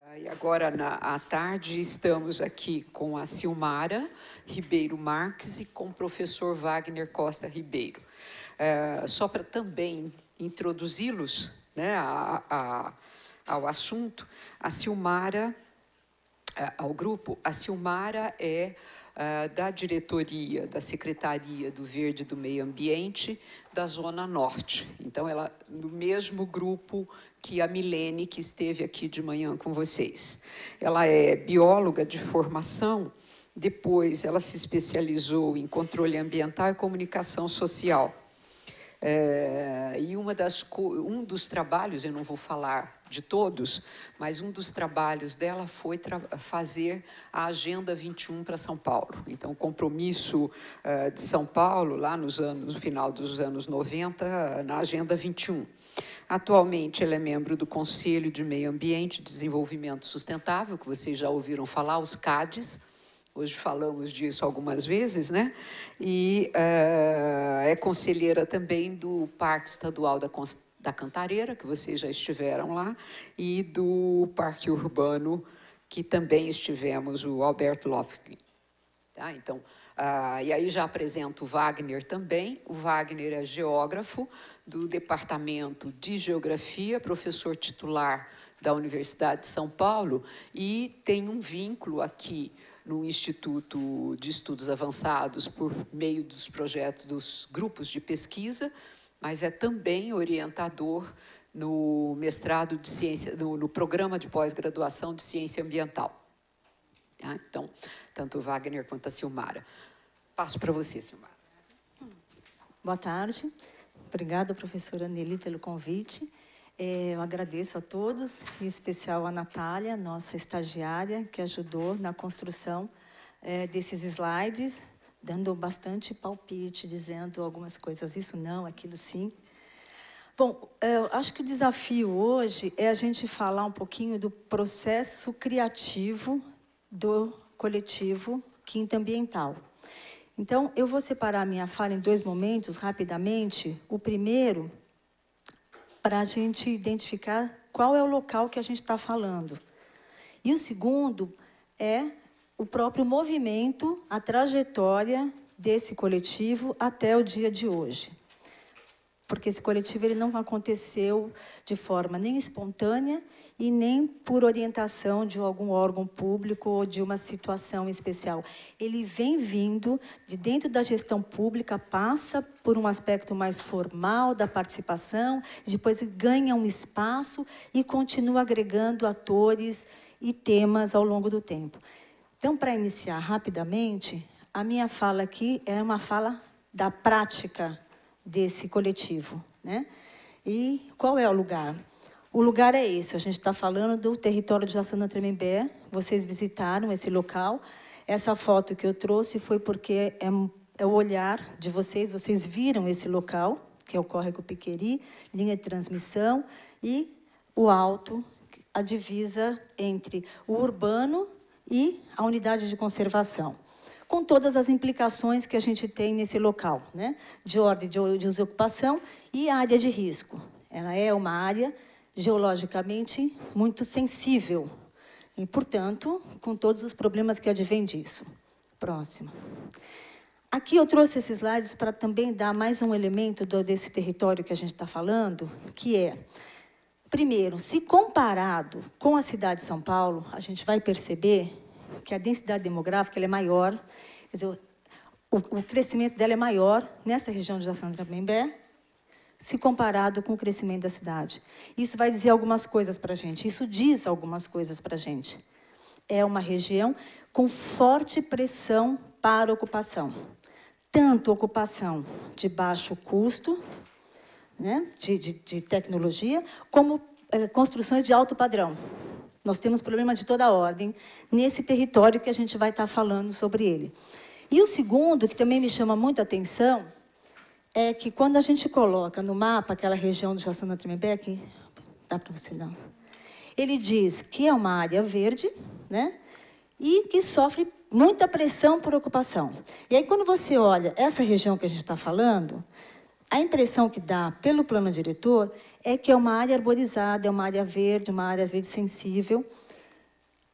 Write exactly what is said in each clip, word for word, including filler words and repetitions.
E agora, na, à tarde, estamos aqui com a Silmara Ribeiro Marques e com o professor Wagner Costa Ribeiro. É, só para também introduzi-los, né, a, a, ao assunto, a Silmara, ao grupo, a Silmara é uh, da diretoria da Secretaria do Verde e do Meio Ambiente da Zona Norte. Então, ela no mesmo grupo que a Milene, que esteve aqui de manhã com vocês. Ela é bióloga de formação, depois ela se especializou em controle ambiental e comunicação social. É, e uma das, um dos trabalhos, eu não vou falar de todos, mas um dos trabalhos dela foi fazer a Agenda vinte e um para São Paulo. Então, o compromisso uh, de São Paulo, lá nos anos, no final dos anos noventa, na Agenda vinte e um. Atualmente, ela é membro do Conselho de Meio Ambiente e Desenvolvimento Sustentável, que vocês já ouviram falar, os CADES. Hoje falamos disso algumas vezes, né? E uh, é conselheira também do Parque Estadual da, da Cantareira, que vocês já estiveram lá, e do Parque Urbano, que também estivemos, o Alberto Lofgren. Tá? Então, uh, e aí já apresento o Wagner também. O Wagner é geógrafo do Departamento de Geografia, professor titular da Universidade de São Paulo, e tem um vínculo aqui no Instituto de Estudos Avançados por meio dos projetos dos grupos de pesquisa, mas é também orientador no mestrado de ciência, no, no programa de pós-graduação de ciência ambiental. Tá? Então, tanto o Wagner quanto a Silmara. Passo para você, Silmara. Boa tarde. Obrigada, professora Nelly, pelo convite. Eu agradeço a todos, em especial a Natália, nossa estagiária, que ajudou na construção é, desses slides, dando bastante palpite, dizendo algumas coisas, isso não, aquilo sim. Bom, eu acho que o desafio hoje é a gente falar um pouquinho do processo criativo do coletivo Quinta Ambiental. Então, eu vou separar a minha fala em dois momentos, rapidamente. O primeiro, para a gente identificar qual é o local que a gente está falando. E o segundo é o próprio movimento, a trajetória desse coletivo até o dia de hoje. Porque esse coletivo ele não aconteceu de forma nem espontânea e nem por orientação de algum órgão público ou de uma situação especial. Ele vem vindo de dentro da gestão pública, passa por um aspecto mais formal da participação, depois ganha um espaço e continua agregando atores e temas ao longo do tempo. Então, para iniciar rapidamente, a minha fala aqui é uma fala da prática desse coletivo, né? E qual é o lugar? O lugar é esse, a gente está falando do território de Jaçanã Tremembé, vocês visitaram esse local. Essa foto que eu trouxe foi porque é, é o olhar de vocês, vocês viram esse local, que é o Córrego Piqueri, linha de transmissão, e o alto, a divisa entre o urbano e a unidade de conservação, com todas as implicações que a gente tem nesse local, né? De ordem de desocupação e área de risco. Ela é uma área geologicamente muito sensível e, portanto, com todos os problemas que advêm disso. Próximo. Aqui eu trouxe esses slides para também dar mais um elemento do, desse território que a gente está falando, que é, primeiro, se comparado com a cidade de São Paulo, a gente vai perceber que a densidade demográfica ela é maior, quer dizer, o, o crescimento dela é maior nessa região de Jaçanã Tremembé, se comparado com o crescimento da cidade. Isso vai dizer algumas coisas para a gente, isso diz algumas coisas para a gente. É uma região com forte pressão para ocupação, tanto ocupação de baixo custo, né, de, de, de tecnologia, como é, construções de alto padrão. Nós temos problema de toda ordem nesse território que a gente vai estar falando sobre ele. E o segundo, que também me chama muita atenção, é que quando a gente coloca no mapa aquela região do Jaçanã Tremembé, que dá para você dar, ele diz que é uma área verde, né, e que sofre muita pressão por ocupação. E aí, quando você olha essa região que a gente está falando, a impressão que dá pelo plano diretor é que é uma área arborizada, é uma área verde, uma área verde sensível,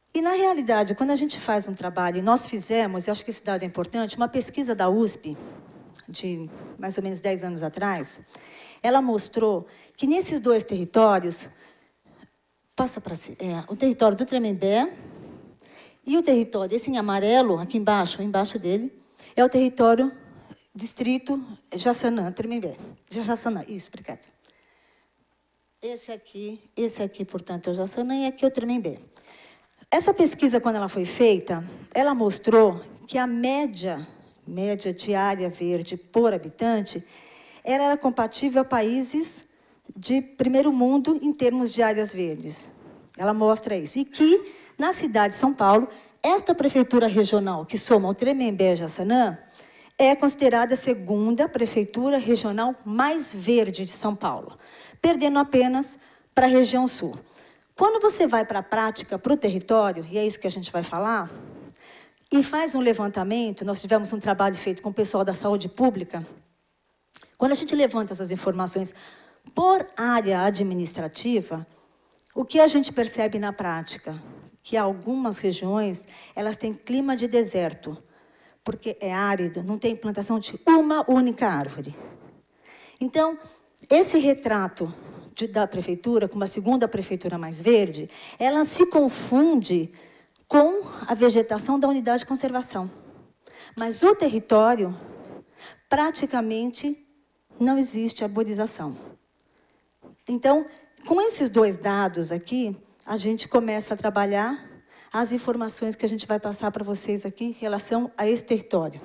E, na realidade, quando a gente faz um trabalho, e nós fizemos, e acho que esse dado é importante, uma pesquisa da U S P, de mais ou menos dez anos atrás, ela mostrou que nesses dois territórios, passa para é, o território do Tremembé e o território, esse em amarelo, aqui embaixo, embaixo dele, é o território distrito Jaçanã, Tremembé. Jaçanã, isso, obrigada. Esse aqui, esse aqui, portanto, é o Jaçanã e aqui é o Tremembé. Essa pesquisa, quando ela foi feita, ela mostrou que a média, média de área verde por habitante, ela era compatível a países de primeiro mundo em termos de áreas verdes. Ela mostra isso. E que, na cidade de São Paulo, esta prefeitura regional, que soma o Tremembé e Jaçanã, é considerada a segunda prefeitura regional mais verde de São Paulo, perdendo apenas para a região sul. Quando você vai para a prática, para o território, e é isso que a gente vai falar, e faz um levantamento, nós tivemos um trabalho feito com o pessoal da saúde pública, quando a gente levanta essas informações por área administrativa, o que a gente percebe na prática? Que algumas regiões, elas têm clima de deserto, porque é árido, não tem plantação de uma única árvore. Então, esse retrato de, da prefeitura, como a segunda prefeitura mais verde, ela se confunde com a vegetação da unidade de conservação. Mas o território, praticamente, não existe arborização. Então, com esses dois dados aqui, a gente começa a trabalhar as informações que a gente vai passar para vocês aqui em relação a esse território.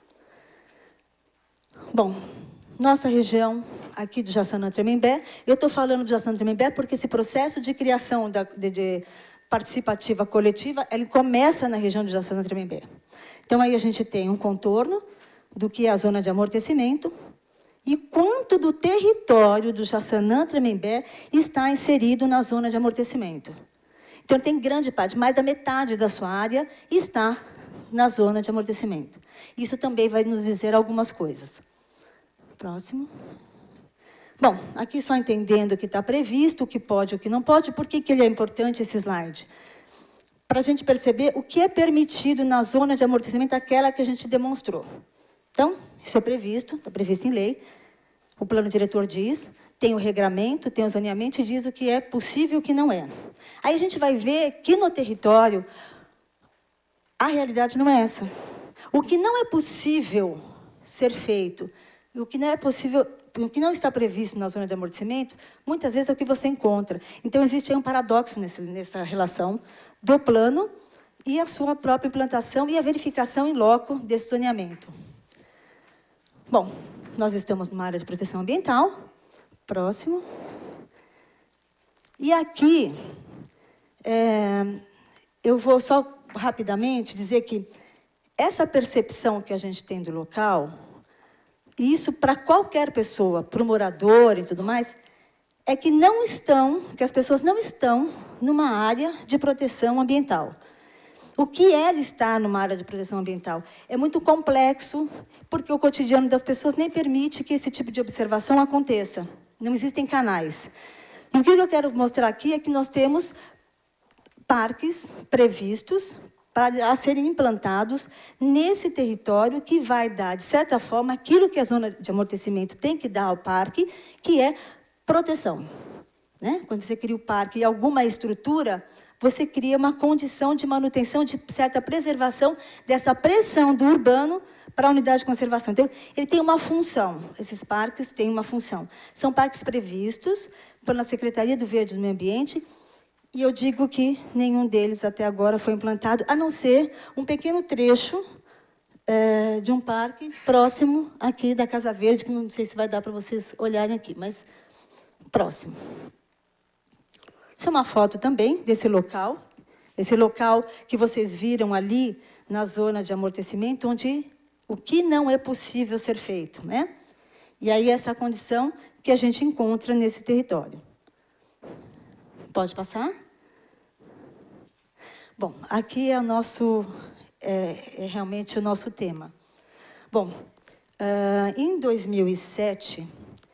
Bom, nossa região aqui do Jaçanã Tremembé, eu estou falando do Jaçanã Tremembé porque esse processo de criação da, de, de participativa coletiva, ele começa na região do Jaçanã Tremembé. Então, aí a gente tem um contorno do que é a zona de amortecimento e quanto do território do Jaçanã Tremembé está inserido na zona de amortecimento. Então, tem grande parte, mais da metade da sua área está na zona de amortecimento. Isso também vai nos dizer algumas coisas. Próximo. Bom, aqui só entendendo o que está previsto, o que pode e o que não pode. Por que que ele é importante, esse slide? Para a gente perceber o que é permitido na zona de amortecimento, aquela que a gente demonstrou. Então, isso é previsto, está previsto em lei. O plano diretor diz, tem o regramento, tem o zoneamento e diz o que é possível e o que não é. Aí a gente vai ver que no território, a realidade não é essa. O que não é possível ser feito, o que não é possível, o que não está previsto na zona de amortecimento, muitas vezes é o que você encontra. Então, existe aí um paradoxo nesse, nessa relação do plano e a sua própria implantação e a verificação em loco desse zoneamento. Bom, nós estamos numa área de proteção ambiental. Próximo. E aqui, é, eu vou só rapidamente dizer que essa percepção que a gente tem do local, e isso para qualquer pessoa, para o morador e tudo mais, é que não estão, que as pessoas não estão numa área de proteção ambiental. O que é estar numa área de proteção ambiental? É muito complexo, porque o cotidiano das pessoas nem permite que esse tipo de observação aconteça. Não existem canais. E o que eu quero mostrar aqui é que nós temos parques previstos para serem implantados nesse território que vai dar, de certa forma, aquilo que a zona de amortecimento tem que dar ao parque, que é proteção. Né? Quando você cria o parque e alguma estrutura, você cria uma condição de manutenção, de certa preservação dessa pressão do urbano para a unidade de conservação. Então, ele tem uma função, esses parques têm uma função. São parques previstos pela Secretaria do Verde e do Meio Ambiente, e eu digo que nenhum deles até agora foi implantado, a não ser um pequeno trecho é, de um parque próximo aqui da Casa Verde, que não sei se vai dar para vocês olharem aqui, mas próximo. Isso é uma foto também desse local, esse local que vocês viram ali na zona de amortecimento, onde o que não é possível ser feito, né? E aí essa condição que a gente encontra nesse território. Pode passar? Bom, aqui é o nosso, é, é realmente o nosso tema. Bom, uh, em dois mil e sete,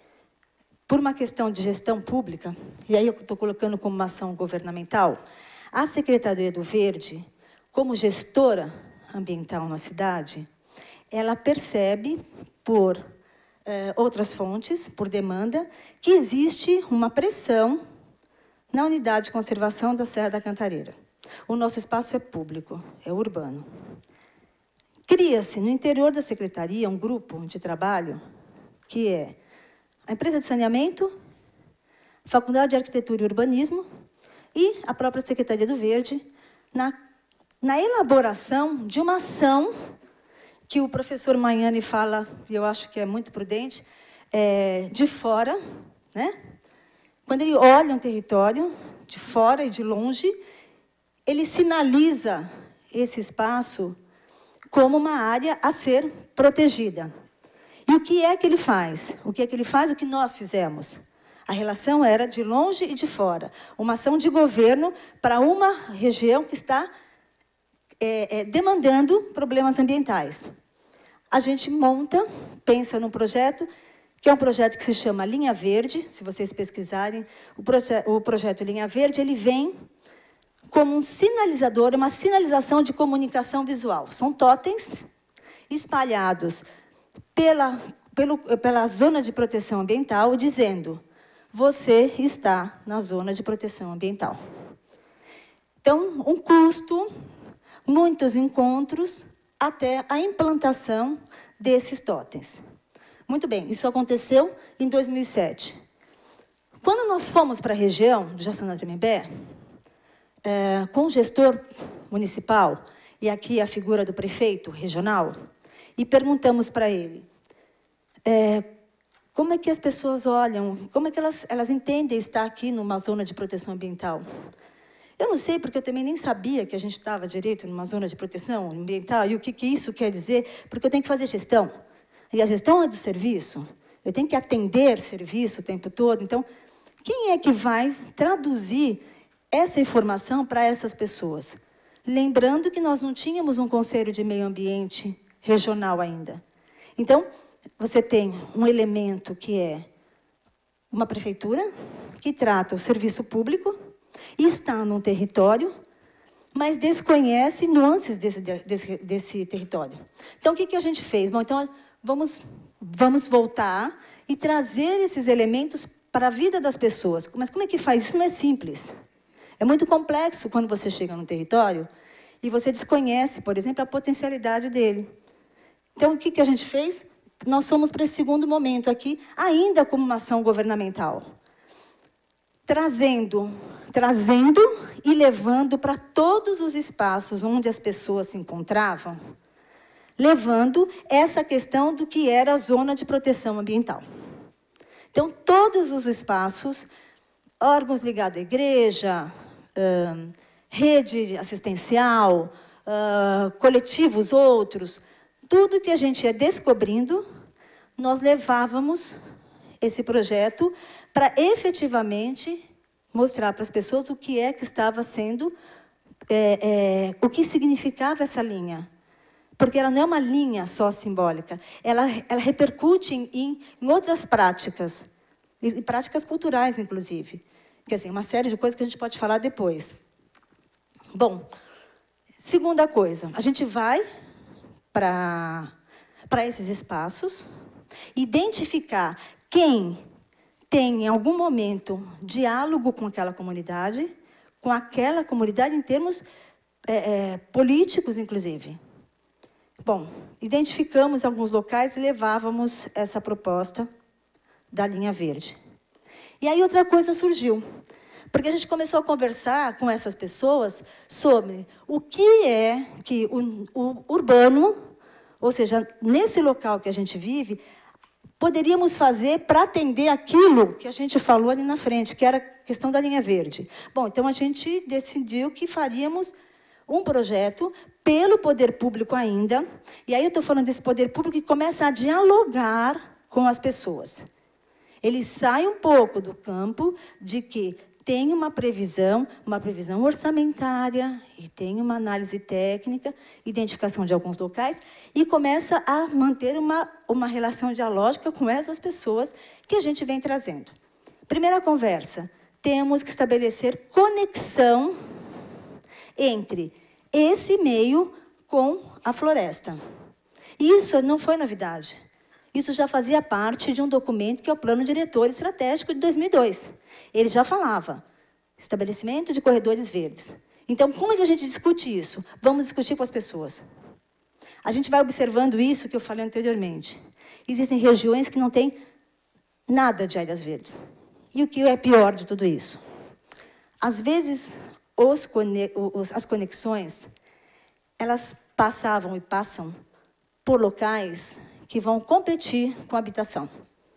por uma questão de gestão pública, e aí eu estou colocando como uma ação governamental, A Secretaria do Verde, como gestora ambiental na cidade, ela percebe, por eh, outras fontes, por demanda, que existe uma pressão na unidade de conservação da Serra da Cantareira. O nosso espaço é público, é urbano. Cria-se, no interior da Secretaria, um grupo de trabalho que é a empresa de saneamento, a Faculdade de Arquitetura e Urbanismo e a própria Secretaria do Verde, na, na elaboração de uma ação que o professor Magnani fala, e eu acho que é muito prudente, é, de fora, né? Quando ele olha um território, de fora e de longe, ele sinaliza esse espaço como uma área a ser protegida. E o que é que ele faz? O que é que ele faz? O que nós fizemos? A relação era de longe e de fora. Uma ação de governo para uma região que está é, é, demandando problemas ambientais. A gente monta, pensa num projeto, que é um projeto que se chama Linha Verde. Se vocês pesquisarem, o, proje o projeto Linha Verde, ele vem como um sinalizador, uma sinalização de comunicação visual. São totens espalhados pela, pelo, pela zona de proteção ambiental, dizendo: você está na zona de proteção ambiental. Então, um custo, muitos encontros, até a implantação desses totens. Muito bem, isso aconteceu em dois mil e sete. Quando nós fomos para a região do Jaçanã-Tremembé, é, com o gestor municipal, e aqui a figura do prefeito regional, e perguntamos para ele, é, como é que as pessoas olham, como é que elas, elas entendem estar aqui numa zona de proteção ambiental? Eu não sei, porque eu também nem sabia que a gente estava direito numa zona de proteção ambiental, e o que, que isso quer dizer, porque eu tenho que fazer gestão. E a gestão é do serviço, eu tenho que atender serviço o tempo todo. Então, quem é que vai traduzir essa informação para essas pessoas? Lembrando que nós não tínhamos um Conselho de Meio Ambiente regional ainda. Então, você tem um elemento que é uma prefeitura, que trata o serviço público, e está num território, mas desconhece nuances desse, desse, desse território. Então, o que, que a gente fez? Bom, então, vamos, vamos voltar e trazer esses elementos para a vida das pessoas. Mas como é que faz? Isso não é simples. É muito complexo quando você chega num território e você desconhece, por exemplo, a potencialidade dele. Então, o que, que a gente fez? Nós fomos para esse segundo momento aqui, ainda como uma ação governamental. Trazendo, trazendo e levando para todos os espaços onde as pessoas se encontravam, levando essa questão do que era a zona de proteção ambiental. Então, todos os espaços, órgãos ligados à igreja, hum, rede assistencial, hum, coletivos outros, tudo que a gente ia descobrindo, nós levávamos esse projeto para efetivamente mostrar para as pessoas o que é que estava sendo, é, é, o que significava essa linha. Porque ela não é uma linha só simbólica, ela, ela repercute em, em, em outras práticas, e práticas culturais, inclusive. Que, assim, uma série de coisas que a gente pode falar depois. Bom, segunda coisa, a gente vai para para esses espaços, identificar quem tem, em algum momento, diálogo com aquela comunidade, com aquela comunidade em termos é, é, políticos, inclusive. Bom, identificamos alguns locais e levávamos essa proposta da Linha Verde. E aí outra coisa surgiu, porque a gente começou a conversar com essas pessoas sobre o que é que o, o urbano, ou seja, nesse local que a gente vive, poderíamos fazer para atender aquilo que a gente falou ali na frente, que era a questão da Linha Verde. Bom, então a gente decidiu que faríamos um projeto pelo poder público ainda, e aí eu estou falando desse poder público que começa a dialogar com as pessoas. Ele sai um pouco do campo de que tem uma previsão, uma previsão orçamentária, e tem uma análise técnica, identificação de alguns locais, e começa a manter uma, uma relação dialógica com essas pessoas que a gente vem trazendo. Primeira conversa, temos que estabelecer conexão entre esse meio com a floresta. Isso não foi novidade. Isso já fazia parte de um documento que é o Plano Diretor Estratégico de dois mil e dois. Ele já falava estabelecimento de corredores verdes. Então, como é que a gente discute isso? Vamos discutir com as pessoas. A gente vai observando isso que eu falei anteriormente. Existem regiões que não têm nada de áreas verdes. E o que é pior de tudo isso? Às vezes, os, os, as conexões, elas passavam e passam por locais que vão competir com a habitação.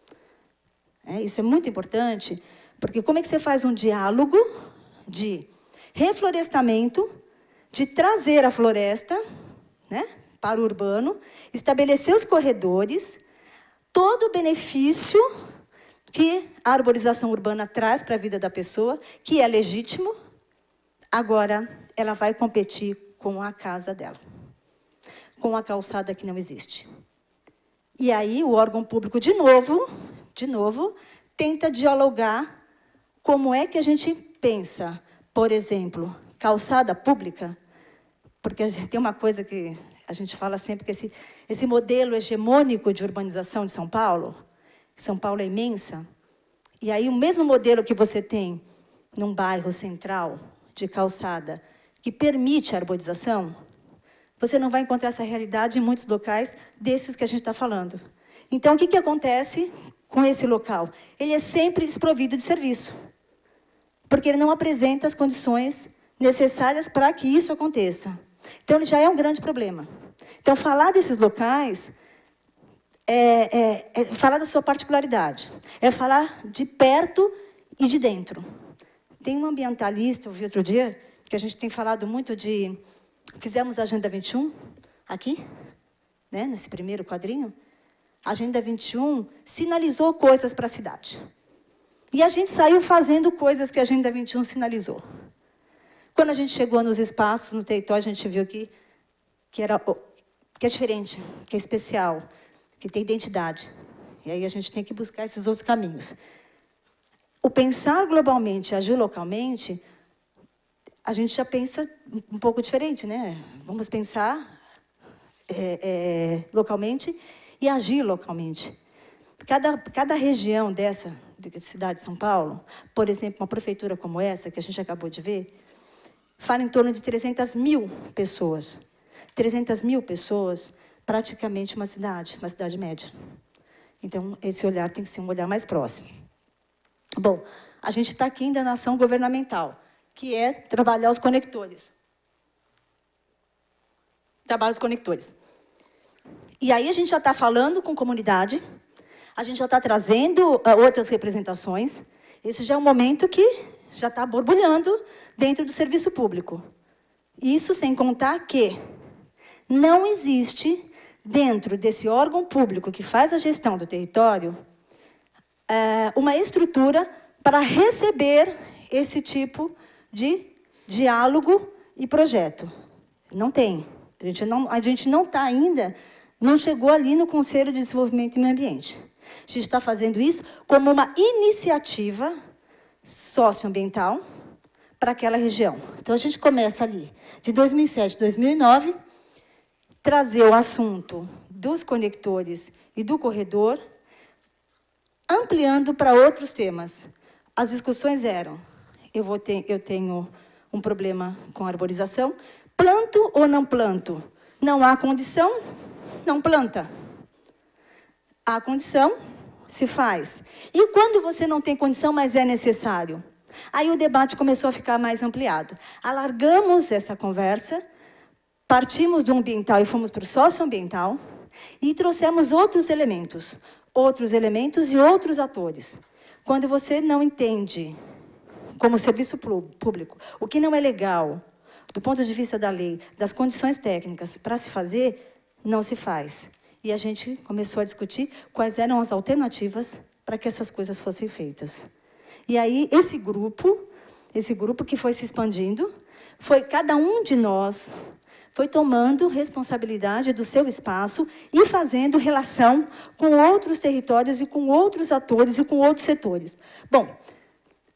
É, isso é muito importante, porque como é que você faz um diálogo de reflorestamento, de trazer a floresta, né, para o urbano, estabelecer os corredores, todo o benefício que a arborização urbana traz para a vida da pessoa, que é legítimo, agora ela vai competir com a casa dela, com a calçada que não existe. E aí o órgão público, de novo, de novo, tenta dialogar como é que a gente pensa, por exemplo, calçada pública, porque a gente tem uma coisa que a gente fala sempre, que esse, esse modelo hegemônico de urbanização de São Paulo, São Paulo é imensa, e aí o mesmo modelo que você tem num bairro central de calçada, que permite a arborização, você não vai encontrar essa realidade em muitos locais desses que a gente está falando. Então, o que, que acontece com esse local? Ele é sempre desprovido de serviço, porque ele não apresenta as condições necessárias para que isso aconteça. Então, ele já é um grande problema. Então, falar desses locais é, é, é falar da sua particularidade, é falar de perto e de dentro. Tem um ambientalista, eu vi outro dia, que a gente tem falado muito de... Fizemos a Agenda vinte e um, aqui, né, nesse primeiro quadrinho. A Agenda vinte e um sinalizou coisas para a cidade. E a gente saiu fazendo coisas que a Agenda vinte e um sinalizou. Quando a gente chegou nos espaços, no território, a gente viu que, que, era, que é diferente, que é especial, que tem identidade. E aí a gente tem que buscar esses outros caminhos. O pensar globalmente, agir localmente, a gente já pensa um pouco diferente, né? Vamos pensar é, é, localmente e agir localmente. Cada, cada região dessa, de cidade de São Paulo, por exemplo, uma prefeitura como essa, que a gente acabou de ver, fala em torno de trezentas mil pessoas. trezentas mil pessoas, praticamente uma cidade, uma cidade média. Então, esse olhar tem que ser um olhar mais próximo. Bom, a gente está aqui ainda na ação governamental, que é trabalhar os conectores. Trabalhar os conectores. E aí a gente já está falando com comunidade, a gente já está trazendo uh, outras representações. Esse já é um momento que já está borbulhando dentro do serviço público. Isso sem contar que não existe, dentro desse órgão público que faz a gestão do território, uh, uma estrutura para receber esse tipo de diálogo e projeto. Não tem. A gente não a gente não está ainda, não chegou ali no Conselho de Desenvolvimento e Meio Ambiente. A gente está fazendo isso como uma iniciativa socioambiental para aquela região. Então, a gente começa ali, de dois mil e sete a dois mil e nove, trazer o assunto dos conectores e do corredor, ampliando para outros temas. As discussões eram: eu, vou ter, eu tenho um problema com a arborização, planto ou não planto? Não há condição, não planta. Há condição, se faz. E quando você não tem condição, mas é necessário? Aí o debate começou a ficar mais ampliado. Alargamos essa conversa, partimos do ambiental e fomos para o socioambiental, e trouxemos outros elementos, outros elementos e outros atores. Quando você não entende, como serviço público, o que não é legal, do ponto de vista da lei, das condições técnicas para se fazer, não se faz. E a gente começou a discutir quais eram as alternativas para que essas coisas fossem feitas. E aí, esse grupo, esse grupo que foi se expandindo, foi cada um de nós, foi tomando responsabilidade do seu espaço e fazendo relação com outros territórios e com outros atores e com outros setores. Bom,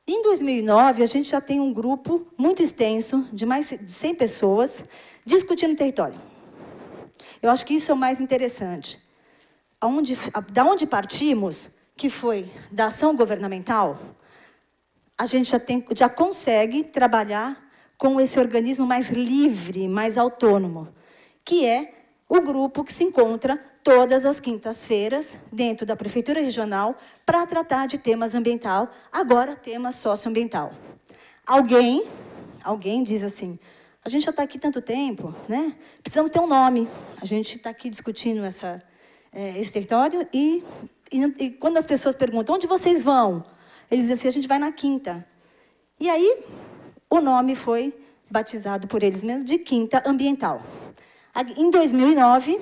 Em dois mil e nove, a gente já tem um grupo muito extenso, de mais de cem pessoas, discutindo território. Eu acho que isso é o mais interessante. Aonde, da onde partimos, que foi da ação governamental, a gente já, tem, já consegue trabalhar com esse organismo mais livre, mais autônomo, que é o grupo que se encontra todas as quintas-feiras dentro da Prefeitura Regional para tratar de temas ambiental, agora tema socioambiental. Alguém, alguém diz assim, a gente já está aqui tanto tempo, né? Precisamos ter um nome. A gente está aqui discutindo essa, é, esse território e, e, e quando as pessoas perguntam, onde vocês vão? Eles dizem assim, a gente vai na quinta. E aí, o nome foi batizado por eles mesmos de Quinta Ambiental. Em dois mil e nove,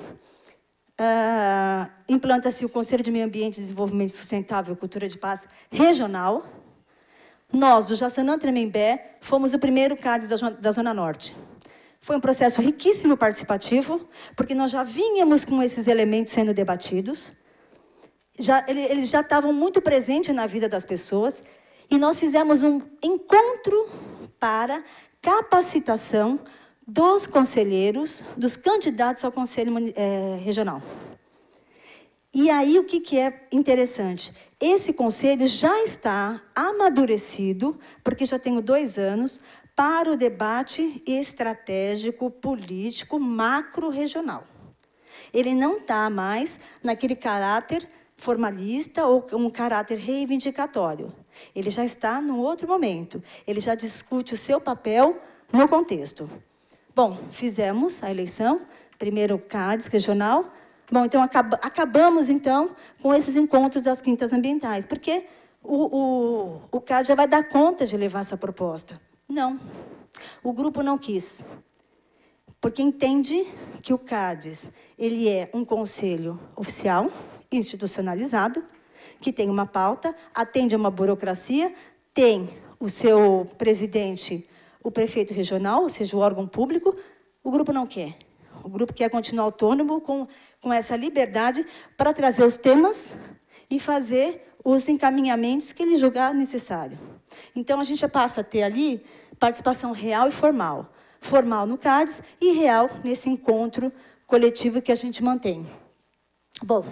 uh, implanta-se o Conselho de Meio Ambiente e Desenvolvimento Sustentável e Cultura de Paz Regional. Nós, do Jaçanã Tremembé, fomos o primeiro CADES da, da Zona Norte. Foi um processo riquíssimo participativo, porque nós já vínhamos com esses elementos sendo debatidos, já, eles já estavam muito presentes na vida das pessoas, e nós fizemos um encontro para capacitação dos conselheiros, dos candidatos ao Conselho é, Regional. E aí, o que, que é interessante? Esse conselho já está amadurecido, porque já tenho dois anos, para o debate estratégico, político, macro-regional. Ele não está mais naquele caráter formalista ou um caráter reivindicatório. Ele já está num outro momento. Ele já discute o seu papel no contexto. Bom, fizemos a eleição, primeiro o CADES regional. Bom, então, acaba, acabamos, então, com esses encontros das quintas ambientais, porque o, o, o CADES já vai dar conta de levar essa proposta. Não, o grupo não quis, porque entende que o CADES ele é um conselho oficial, institucionalizado, que tem uma pauta, atende a uma burocracia, tem o seu presidente, o prefeito regional, ou seja, o órgão público. O grupo não quer. O grupo quer continuar autônomo, com, com essa liberdade, para trazer os temas e fazer os encaminhamentos que ele julgar necessário. Então, a gente já passa a ter ali participação real e formal. Formal no CADES e real nesse encontro coletivo que a gente mantém. Bom,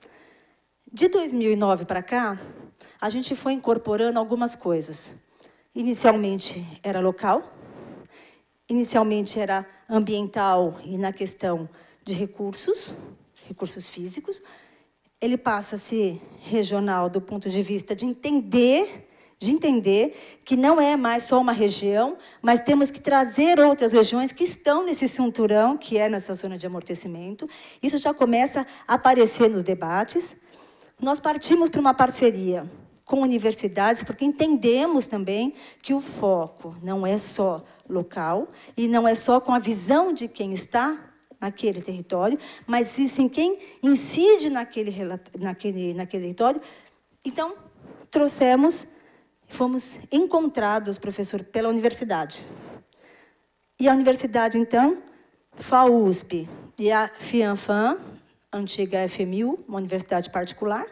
de dois mil e nove para cá, a gente foi incorporando algumas coisas. Inicialmente era local, inicialmente era ambiental e na questão de recursos, recursos físicos. Ele passa a ser regional do ponto de vista de entender, de entender que não é mais só uma região, mas temos que trazer outras regiões que estão nesse cinturão, que é nessa zona de amortecimento. Isso já começa a aparecer nos debates. Nós partimos para uma parceria com universidades, porque entendemos também que o foco não é só local, e não é só com a visão de quem está naquele território, mas sim quem incide naquele, naquele, naquele território. Então, trouxemos, fomos encontrados, professor, pela universidade. E a universidade, então, FAUSP e a FIANFAN, antiga F M U, uma universidade particular,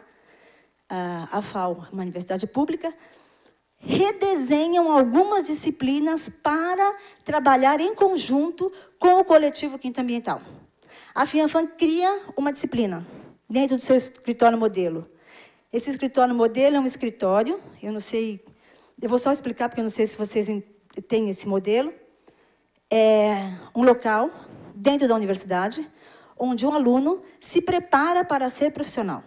a F A U, uma universidade pública, redesenham algumas disciplinas para trabalhar em conjunto com o coletivo Quinta Ambiental. A FIANFAN cria uma disciplina dentro do seu escritório modelo. Esse escritório modelo é um escritório, eu não sei, eu vou só explicar porque eu não sei se vocês têm esse modelo. É um local dentro da universidade, onde um aluno se prepara para ser profissional.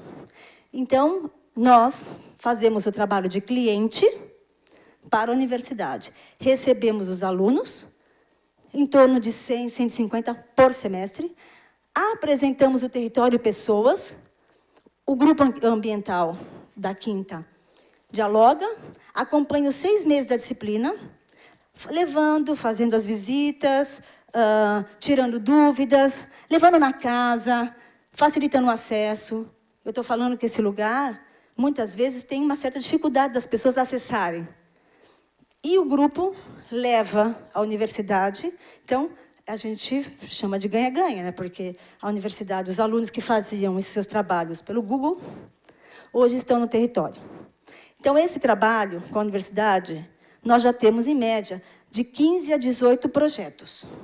Então, nós fazemos o trabalho de cliente para a universidade. Recebemos os alunos, em torno de cem, cento e cinquenta por semestre, apresentamos o território e pessoas, o grupo ambiental da Quinta dialoga, acompanha os seis meses da disciplina, levando, fazendo as visitas, uh, tirando dúvidas, levando na casa, facilitando o acesso. Eu estou falando que esse lugar, muitas vezes, tem uma certa dificuldade das pessoas acessarem. E o grupo leva à universidade. Então, a gente chama de ganha-ganha, né? Porque a universidade, os alunos que faziam esses seus trabalhos pelo Google, hoje estão no território. Então, esse trabalho com a universidade, nós já temos, em média, de quinze a dezoito projetos. O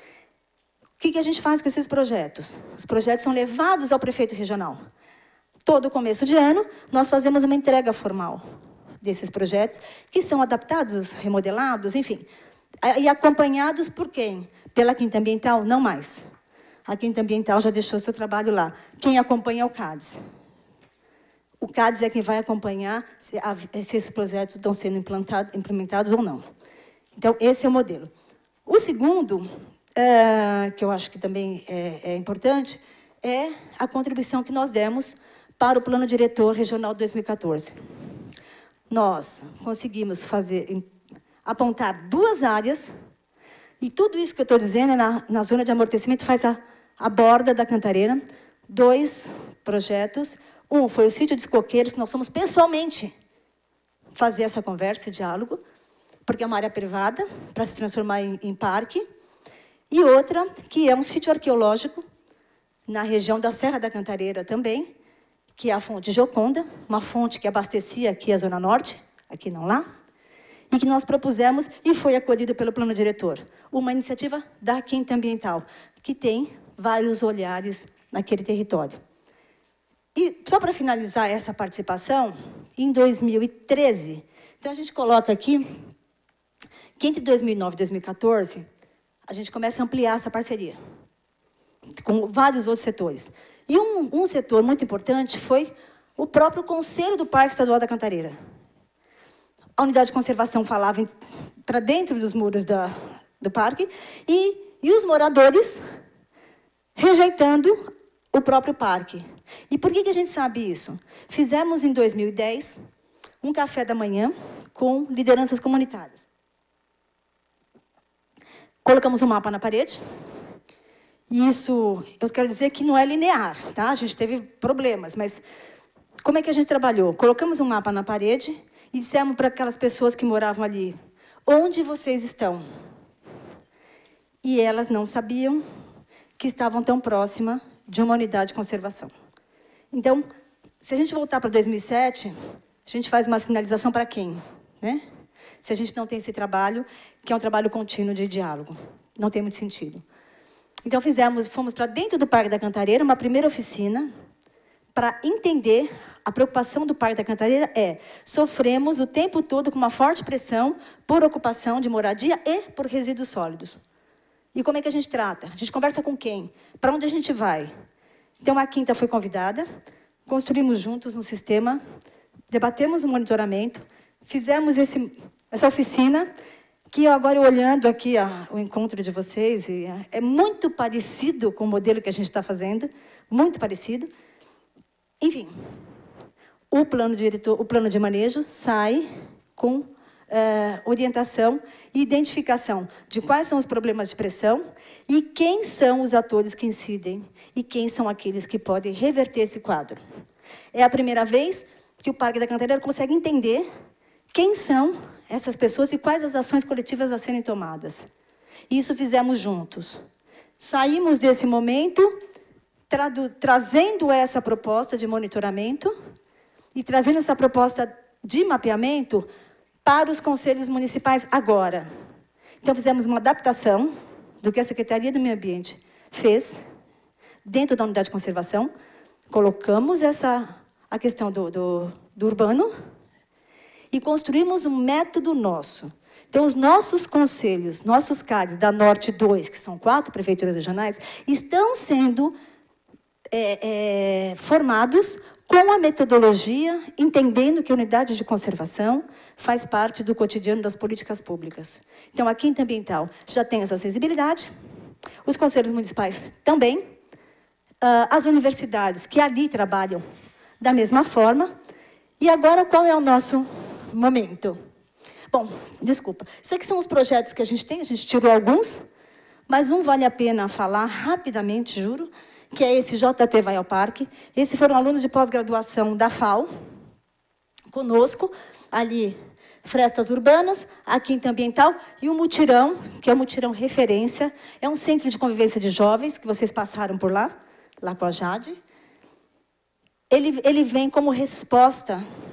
que a gente faz com esses projetos? Os projetos são levados ao prefeito regional. Todo começo de ano, nós fazemos uma entrega formal desses projetos, que são adaptados, remodelados, enfim, e acompanhados por quem? Pela Quinta Ambiental? Não mais. A Quinta Ambiental já deixou seu trabalho lá. Quem acompanha é o CADES. O CADES é quem vai acompanhar se, a, se esses projetos estão sendo implementados ou não. Então, esse é o modelo. O segundo, é, que eu acho que também é, é importante, é a contribuição que nós demos para o Plano Diretor Regional de dois mil e quatorze. Nós conseguimos fazer, apontar duas áreas, e tudo isso que eu estou dizendo é na, na zona de amortecimento, faz a, a borda da Cantareira, dois projetos. Um foi o sítio de Coqueiros, que nós fomos pessoalmente fazer essa conversa, esse diálogo, porque é uma área privada, para se transformar em, em parque. E outra, que é um sítio arqueológico, na região da Serra da Cantareira também, que é a fonte Gioconda, uma fonte que abastecia aqui a Zona Norte, aqui não lá, e que nós propusemos e foi acolhido pelo plano diretor. Uma iniciativa da Quinta Ambiental, que tem vários olhares naquele território. E, só para finalizar essa participação, em dois mil e treze, então a gente coloca aqui que entre dois mil e nove e dois mil e quatorze, a gente começa a ampliar essa parceria com vários outros setores. E um, um setor muito importante foi o próprio Conselho do Parque Estadual da Cantareira. A unidade de conservação falava para dentro dos muros da, do parque e, e os moradores rejeitando o próprio parque. E por que que a gente sabe isso? Fizemos, em dois mil e dez, um café da manhã com lideranças comunitárias. Colocamos um mapa na parede. E isso, eu quero dizer que não é linear, tá? A gente teve problemas, mas como é que a gente trabalhou? Colocamos um mapa na parede e dissemos para aquelas pessoas que moravam ali, onde vocês estão? E elas não sabiam que estavam tão próximas de uma unidade de conservação. Então, se a gente voltar para dois mil e sete, a gente faz uma sinalização para quem? Né? Se a gente não tem esse trabalho, que é um trabalho contínuo de diálogo. Não tem muito sentido. Então, fizemos, fomos para dentro do Parque da Cantareira, uma primeira oficina, para entender a preocupação do Parque da Cantareira é, sofremos o tempo todo com uma forte pressão por ocupação de moradia e por resíduos sólidos. E como é que a gente trata? A gente conversa com quem? Para onde a gente vai? Então, a Quinta foi convidada, construímos juntos um sistema, debatemos o monitoramento, fizemos esse, essa oficina, que agora, olhando aqui a, o encontro de vocês, e é muito parecido com o modelo que a gente está fazendo, muito parecido. Enfim, o plano, diretor, o plano de manejo sai com é, orientação e identificação de quais são os problemas de pressão e quem são os atores que incidem e quem são aqueles que podem reverter esse quadro. É a primeira vez que o Parque da Cantareira consegue entender quem são essas pessoas e quais as ações coletivas a serem tomadas. Isso fizemos juntos. Saímos desse momento trazendo essa proposta de monitoramento e trazendo essa proposta de mapeamento para os conselhos municipais agora. Então, fizemos uma adaptação do que a Secretaria do Meio Ambiente fez dentro da unidade de conservação, colocamos essa, a questão do, do, do urbano e construímos um método nosso. Então, os nossos conselhos, nossos CADs da Norte dois, que são quatro prefeituras regionais, estão sendo é, é, formados com a metodologia, entendendo que a unidade de conservação faz parte do cotidiano das políticas públicas. Então, a Quinta Ambiental já tem essa sensibilidade, os conselhos municipais também, uh, as universidades que ali trabalham da mesma forma. E agora, qual é o nosso momento? Bom, desculpa. Isso aqui são os projetos que a gente tem, a gente tirou alguns, mas um vale a pena falar rapidamente, juro, que é esse J T Vai ao Parque. Esses foram alunos de pós-graduação da F A O, conosco, ali, Frestas Urbanas, a Quinta Ambiental, e o Mutirão, que é o Mutirão Referência, é um centro de convivência de jovens, que vocês passaram por lá, lá com a Jade. Ele, ele vem como resposta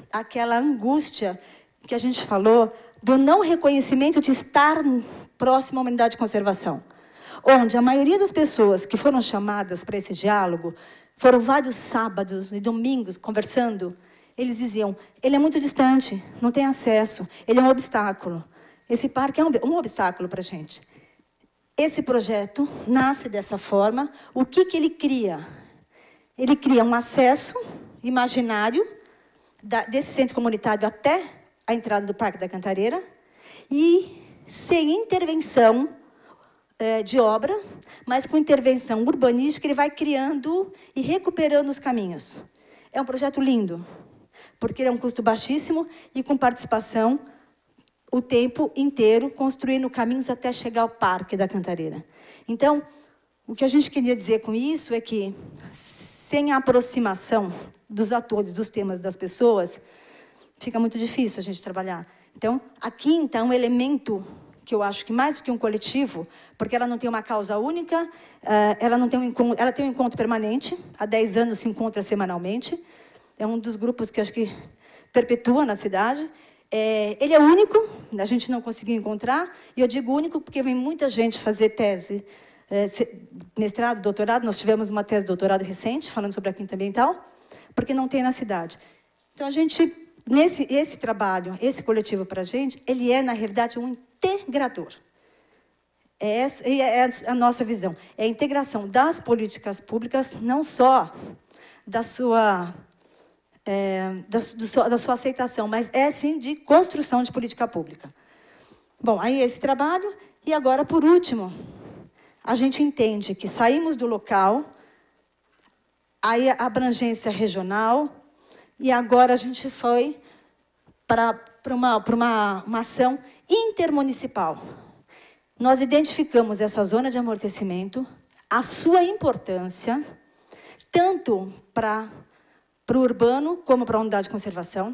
aquela angústia que a gente falou do não reconhecimento de estar próximo à unidade de conservação, onde a maioria das pessoas que foram chamadas para esse diálogo, foram vários sábados e domingos conversando, eles diziam, ele é muito distante, não tem acesso, ele é um obstáculo. Esse parque é um, um obstáculo para a gente. Esse projeto nasce dessa forma. O que, que ele cria? Ele cria um acesso imaginário da, desse centro comunitário até a entrada do Parque da Cantareira e sem intervenção é, de obra, mas com intervenção urbanística, ele vai criando e recuperando os caminhos. É um projeto lindo, porque ele é um custo baixíssimo e com participação o tempo inteiro, construindo caminhos até chegar ao Parque da Cantareira. Então, o que a gente queria dizer com isso é que, sem a aproximação dos atores, dos temas das pessoas, fica muito difícil a gente trabalhar. Então, a Quinta é um elemento que eu acho que mais do que um coletivo, porque ela não tem uma causa única, ela, não tem um encontro, ela tem um encontro permanente, há dez anos se encontra semanalmente, é um dos grupos que acho que perpetua na cidade. É, ele é único, a gente não conseguiu encontrar, e eu digo único porque vem muita gente fazer tese, é, mestrado, doutorado, nós tivemos uma tese de doutorado recente, falando sobre a Quinta Ambiental, porque não tem na cidade. Então, a gente, nesse esse trabalho, esse coletivo para a gente, ele é, na realidade, um integrador. É essa é a nossa visão, é a integração das políticas públicas, não só da sua... É, da, do, da sua aceitação, mas é, sim, de construção de política pública. Bom, aí esse trabalho, e agora, por último, a gente entende que saímos do local, aí a abrangência regional, e agora a gente foi para, para, uma, para uma, uma ação intermunicipal. Nós identificamos essa zona de amortecimento, a sua importância, tanto para... para o urbano, como para a unidade de conservação.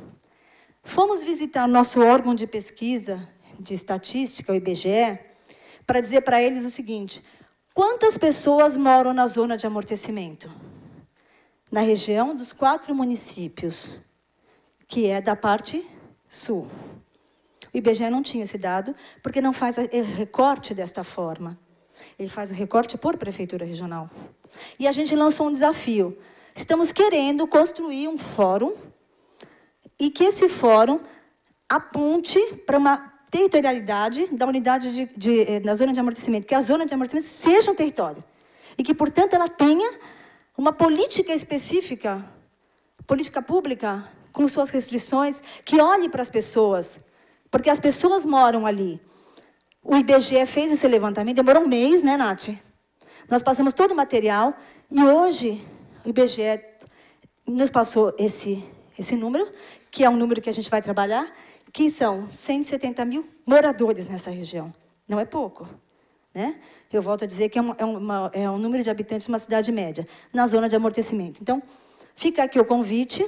Fomos visitar nosso órgão de pesquisa, de estatística, o I B G E, para dizer para eles o seguinte, quantas pessoas moram na zona de amortecimento? Na região dos quatro municípios, que é da parte sul. O I B G E não tinha esse dado, porque não faz o recorte desta forma. Ele faz o recorte por prefeitura regional. E a gente lançou um desafio. Estamos querendo construir um fórum e que esse fórum aponte para uma territorialidade da unidade de, de, da zona de amortecimento, que a zona de amortecimento seja um território e que, portanto, ela tenha uma política específica, política pública, com suas restrições, que olhe para as pessoas, porque as pessoas moram ali. O I B G E fez esse levantamento, demorou um mês, né, Nath? Nós passamos todo o material e hoje... o I B G E nos passou esse, esse número, que é um número que a gente vai trabalhar, que são cento e setenta mil moradores nessa região. Não é pouco, né? Eu volto a dizer que é, uma, é, uma, é um número de habitantes de uma cidade média, na zona de amortecimento. Então, fica aqui o convite,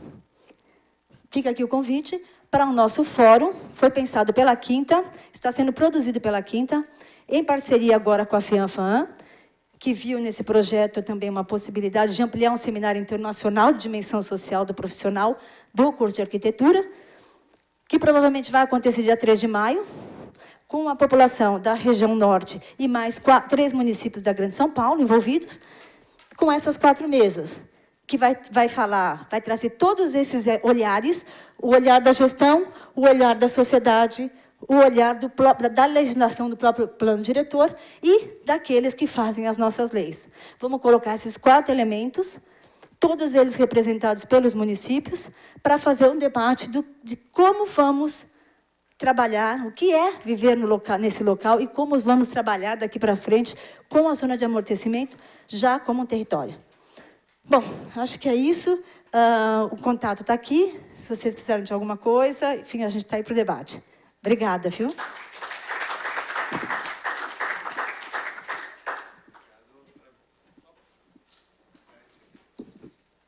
fica aqui o convite para o nosso fórum, foi pensado pela Quinta, está sendo produzido pela Quinta, em parceria agora com a FIANFAN, que viu nesse projeto também uma possibilidade de ampliar um seminário internacional de dimensão social do profissional do curso de arquitetura, que provavelmente vai acontecer dia três de maio, com a população da região norte e mais quatro, três municípios da Grande São Paulo envolvidos, com essas quatro mesas, que vai, vai falar, vai trazer todos esses olhares, o olhar da gestão, o olhar da sociedade, o olhar do, da legislação do próprio plano diretor e daqueles que fazem as nossas leis. Vamos colocar esses quatro elementos, todos eles representados pelos municípios, para fazer um debate do, de como vamos trabalhar, o que é viver no local, nesse local e como vamos trabalhar daqui para frente com a zona de amortecimento, já como um território. Bom, acho que é isso. Uh, o contato está aqui. Se vocês precisarem de alguma coisa, enfim, a gente está aí para o debate. Obrigada, viu?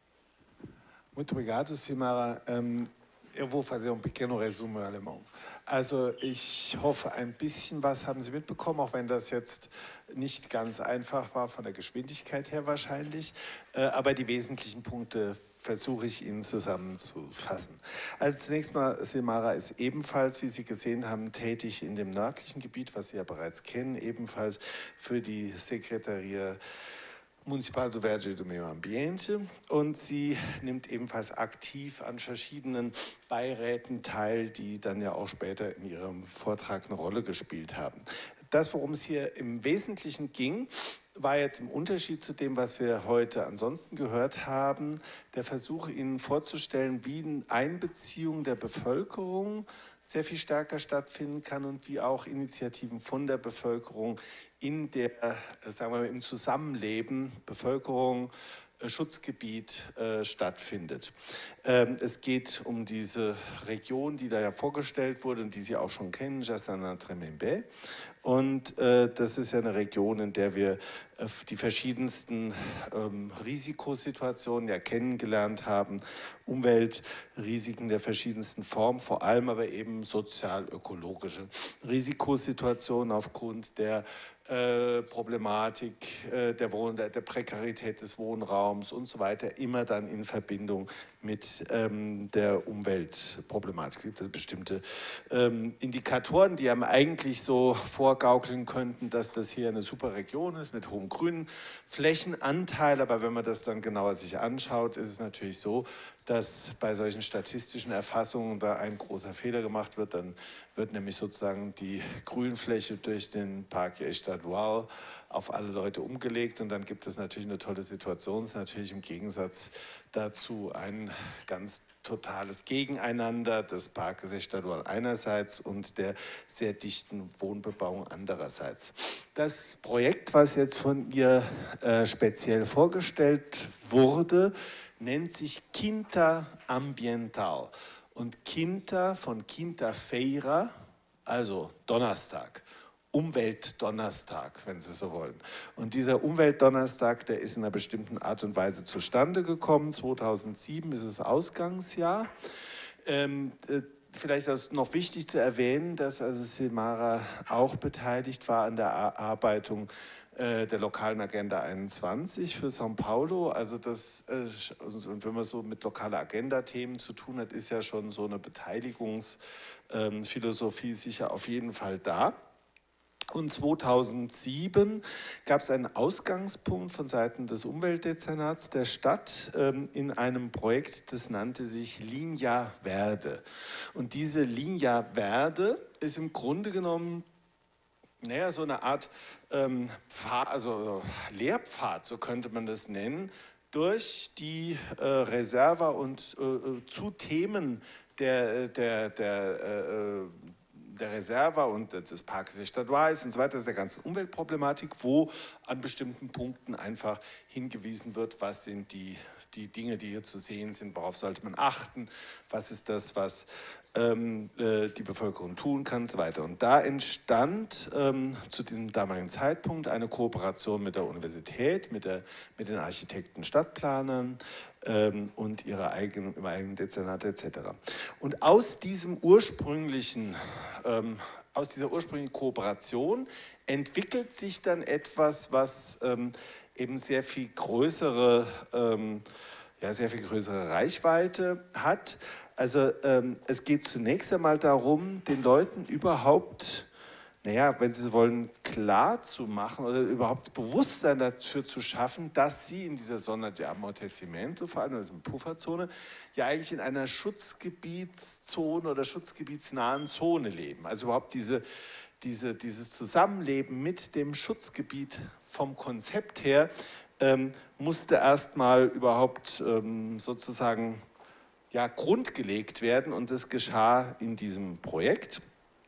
Muito obrigado, Simara. Um, eu vou fazer um pequeno resumo alemão. Also ich hoffe, ein bisschen was haben Sie mitbekommen, auch wenn das jetzt nicht ganz einfach war, von der Geschwindigkeit her wahrscheinlich. Aber die wesentlichen Punkte versuche ich Ihnen zusammenzufassen. Also zunächst mal, Silmara ist ebenfalls, wie Sie gesehen haben, tätig in dem nördlichen Gebiet, was Sie ja bereits kennen, ebenfalls für die Secretaria Municipal do Verde e do Meio Ambiente, und sie nimmt ebenfalls aktiv an verschiedenen Beiräten teil, die dann ja auch später in ihrem Vortrag eine Rolle gespielt haben. Das, worum es hier im Wesentlichen ging, war jetzt im Unterschied zu dem, was wir heute ansonsten gehört haben, der Versuch, Ihnen vorzustellen, wie eine Einbeziehung der Bevölkerung sehr viel stärker stattfinden kann und wie auch Initiativen von der Bevölkerung in der, sagen wir mal, im Zusammenleben Bevölkerung, Schutzgebiet äh, stattfindet. Ähm, es geht um diese Region, die da ja vorgestellt wurde und die Sie auch schon kennen, Jassana-Tremembé. Und äh, das ist ja eine Region, in der wir äh, die verschiedensten ähm, Risikosituationen ja kennengelernt haben, Umweltrisiken der verschiedensten Formen, vor allem aber eben sozial-ökologische Risikosituationen aufgrund der äh, Problematik äh, der, Wohn der, der Prekarität des Wohnraums und so weiter, immer dann in Verbindung mit ähm, der Umweltproblematik. Es gibt bestimmte ähm, Indikatoren, die einem eigentlich so vorgaukeln könnten, dass das hier eine super Region ist mit hohem grünen Flächenanteil, aber wenn man das dann genauer sich anschaut, ist es natürlich so, dass bei solchen statistischen Erfassungen da ein großer Fehler gemacht wird. Dann wird nämlich sozusagen die Grünfläche durch den Parque Estadual auf alle Leute umgelegt, und dann gibt es natürlich eine tolle Situation. Es ist natürlich im Gegensatz dazu ein ganz totales Gegeneinander des Parques Estadual einerseits und der sehr dichten Wohnbebauung andererseits. Das Projekt, was jetzt von ihr äh, speziell vorgestellt wurde, nennt sich Quinta Ambiental. Und Quinta von Quinta-feira, also Donnerstag, Umweltdonnerstag, wenn Sie so wollen. Und dieser Umweltdonnerstag, der ist in einer bestimmten Art und Weise zustande gekommen. zweitausendsieben ist das Ausgangsjahr. Ähm, äh, Vielleicht ist noch wichtig zu erwähnen, dass also Silmara auch beteiligt war an der Erarbeitung äh, der lokalen Agenda einundzwanzig für São Paulo. Also das, äh, und wenn man so mit lokaler Agenda-Themen zu tun hat, ist ja schon so eine Beteiligungsphilosophie ähm, sicher auf jeden Fall da. Und zweitausendsieben gab es einen Ausgangspunkt von Seiten des Umweltdezernats der Stadt ähm, in einem Projekt, das nannte sich Linha Verde. Und diese Linha Verde ist im Grunde genommen, naja, so eine Art ähm, Pfad, also Lehrpfad, so könnte man das nennen, durch die äh, Reserva und äh, zu Themen der, der, der äh, der Reserva und des Parques Estaduais und so weiter, der ganzen Umweltproblematik, wo an bestimmten Punkten einfach hingewiesen wird, was sind die, die Dinge, die hier zu sehen sind, worauf sollte man achten, was ist das, was ähm, äh, die Bevölkerung tun kann und so weiter. Und da entstand ähm, zu diesem damaligen Zeitpunkt eine Kooperation mit der Universität, mit, der, mit den Architekten, Stadtplanern, und ihre eigenen, im eigenen Dezernat et cetera. Und aus diesem ursprünglichen, ähm, aus dieser ursprünglichen Kooperation entwickelt sich dann etwas, was ähm, eben sehr viel größere, ähm, ja, sehr viel größere Reichweite hat. Also ähm, es geht zunächst einmal darum, den Leuten überhaupt, naja, wenn Sie wollen, klar zu machen oder überhaupt Bewusstsein dafür zu schaffen, dass Sie in dieser Zona de Amortecimento, vor allem in dieser Pufferzone, ja eigentlich in einer Schutzgebietszone oder schutzgebietsnahen Zone leben. Also überhaupt diese, diese, dieses Zusammenleben mit dem Schutzgebiet vom Konzept her ähm, musste erstmal überhaupt ähm, sozusagen ja, grundgelegt werden, und das geschah in diesem Projekt.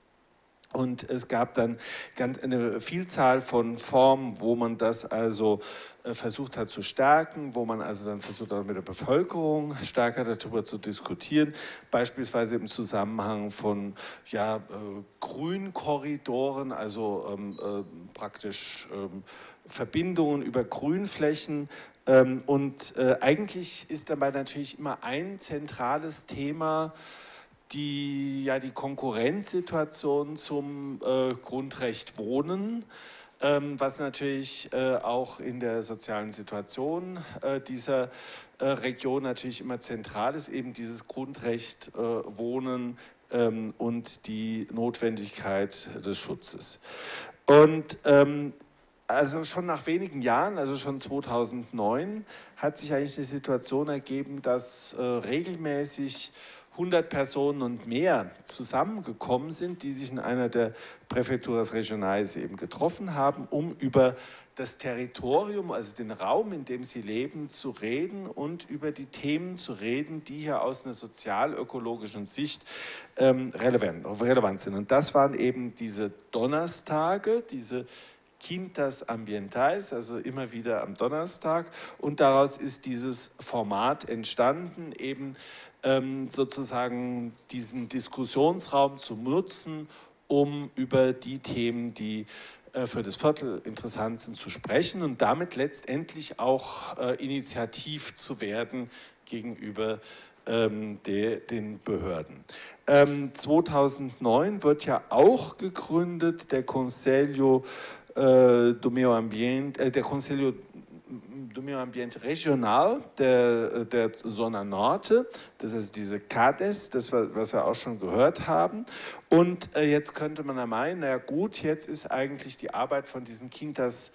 Und es gab dann ganz eine Vielzahl von Formen, wo man das also versucht hat zu stärken, wo man also dann versucht hat, mit der Bevölkerung stärker darüber zu diskutieren, beispielsweise im Zusammenhang von ja, äh, Grünkorridoren, also ähm, äh, praktisch ähm, Verbindungen über Grünflächen. Ähm, und äh, eigentlich ist dabei natürlich immer ein zentrales Thema die, ja, die Konkurrenzsituation zum äh, Grundrecht Wohnen, ähm, was natürlich äh, auch in der sozialen Situation äh, dieser äh, Region natürlich immer zentral ist, eben dieses Grundrecht äh, Wohnen ähm, und die Notwendigkeit des Schutzes. Und ähm, also schon nach wenigen Jahren, also schon zweitausendneun, hat sich eigentlich eine Situation ergeben, dass äh, regelmäßig hundert Personen und mehr zusammengekommen sind, die sich in einer der Prefecturas Regionales eben getroffen haben, um über das Territorium, also den Raum, in dem sie leben, zu reden und über die Themen zu reden, die hier aus einer sozial-ökologischen Sicht ähm, relevant, relevant sind. Und das waren eben diese Donnerstage, diese Quintas Ambientais, also immer wieder am Donnerstag. Und daraus ist dieses Format entstanden, eben ähm, sozusagen diesen Diskussionsraum zu nutzen, um über die Themen, die äh, für das Viertel interessant sind, zu sprechen und damit letztendlich auch äh, initiativ zu werden gegenüber ähm, de, den Behörden. Ähm, zweitausendneun wird ja auch gegründet der Conselho äh, do Meio Ambiente, äh, der Conselho do Meio Ambiente Regional der, der Zona Norte, das ist diese CADES, das was wir auch schon gehört haben. Und äh, jetzt könnte man ja meinen, na gut, jetzt ist eigentlich die Arbeit von diesen Quintas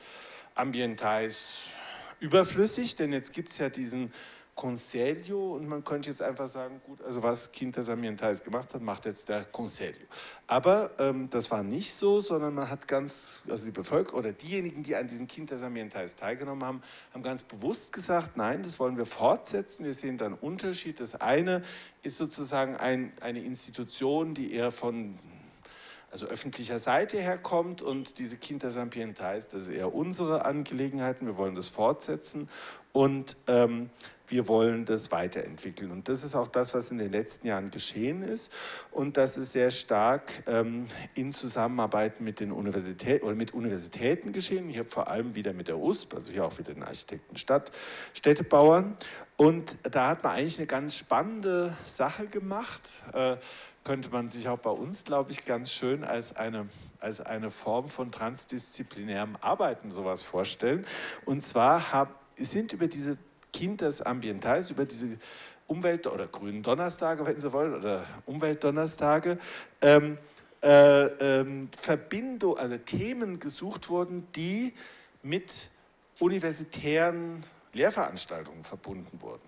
Ambientais überflüssig, denn jetzt gibt es ja diesen Conselho und man könnte jetzt einfach sagen, gut, also was Quintas Ambientais gemacht hat, macht jetzt der Conselho. Aber ähm, das war nicht so, sondern man hat ganz, also die Bevölkerung oder diejenigen, die an diesen Quintas Ambientais teilgenommen haben, haben ganz bewusst gesagt, nein, das wollen wir fortsetzen, wir sehen da einen Unterschied. Das eine ist sozusagen ein, eine Institution, die eher von also öffentlicher Seite herkommt und diese Quintas Ambientais, das ist eher unsere Angelegenheiten, wir wollen das fortsetzen und ähm, wir wollen das weiterentwickeln. Und das ist auch das, was in den letzten Jahren geschehen ist. Und das ist sehr stark ähm, in Zusammenarbeit mit den Universitäten oder mit Universitäten geschehen. Hier vor allem wieder mit der U S P, also hier auch wieder den Architekten Stadt, Städtebauern. Und da hat man eigentlich eine ganz spannende Sache gemacht. Äh, könnte man sich auch bei uns, glaube ich, ganz schön als eine, als eine Form von transdisziplinärem Arbeiten sowas vorstellen. Und zwar hab, sind über diese Quintas Ambientais, über diese Umwelt- oder grünen Donnerstage, wenn Sie wollen, oder Umweltdonnerstage, ähm, äh, ähm, Verbindung, also Themen gesucht wurden, die mit universitären Lehrveranstaltungen verbunden wurden.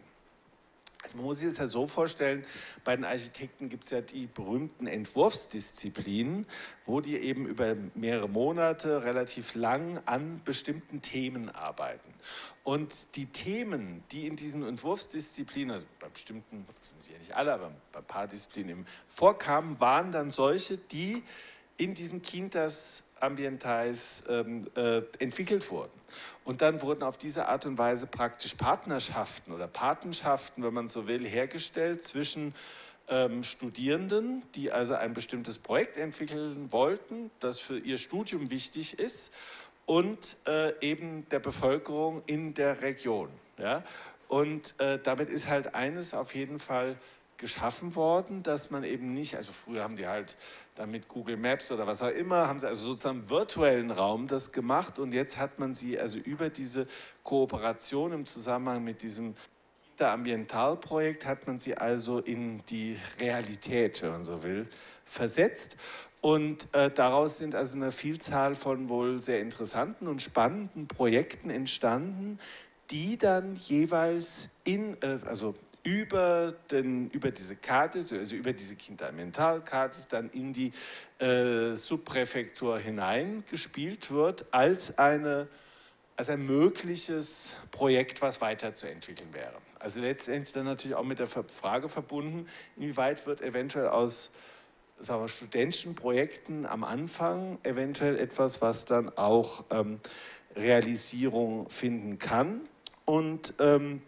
Also man muss sich das ja so vorstellen, bei den Architekten gibt es ja die berühmten Entwurfsdisziplinen, wo die eben über mehrere Monate relativ lang an bestimmten Themen arbeiten. Und die Themen, die in diesen Entwurfsdisziplinen, also bei bestimmten, das sind sie ja nicht alle, aber bei ein paar Disziplinen eben vorkamen, waren dann solche, die in diesen Quintas Ambientais ähm, äh, entwickelt wurden. Und dann wurden auf diese Art und Weise praktisch Partnerschaften oder Patenschaften, wenn man so will, hergestellt zwischen ähm, Studierenden, die also ein bestimmtes Projekt entwickeln wollten, das für ihr Studium wichtig ist, und äh, eben der Bevölkerung in der Region. Ja? Und äh, damit ist halt eines auf jeden Fall geschaffen worden, dass man eben nicht, also früher haben die halt dann mit Google Maps oder was auch immer, haben sie also sozusagen im virtuellen Raum das gemacht und jetzt hat man sie also über diese Kooperation im Zusammenhang mit diesem Ambientalprojekt hat man sie also in die Realität, wenn man so will, versetzt. Und äh, daraus sind also eine Vielzahl von wohl sehr interessanten und spannenden Projekten entstanden, die dann jeweils in, äh, also über, den, über diese Karte, also über diese Quinta Ambiental-Karte dann in die äh, Subpräfektur hineingespielt wird als, eine, als ein mögliches Projekt, was weiterzuentwickeln wäre. Also letztendlich dann natürlich auch mit der Frage verbunden, inwieweit wird eventuell aus sagen wir, studentischen Projekten am Anfang eventuell etwas, was dann auch ähm, Realisierung finden kann. Und ähm,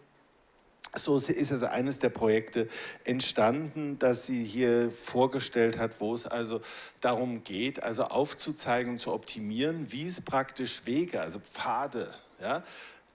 so ist also eines der Projekte entstanden, das sie hier vorgestellt hat, wo es also darum geht, also aufzuzeigen und zu optimieren, wie es praktisch Wege, also Pfade, ja,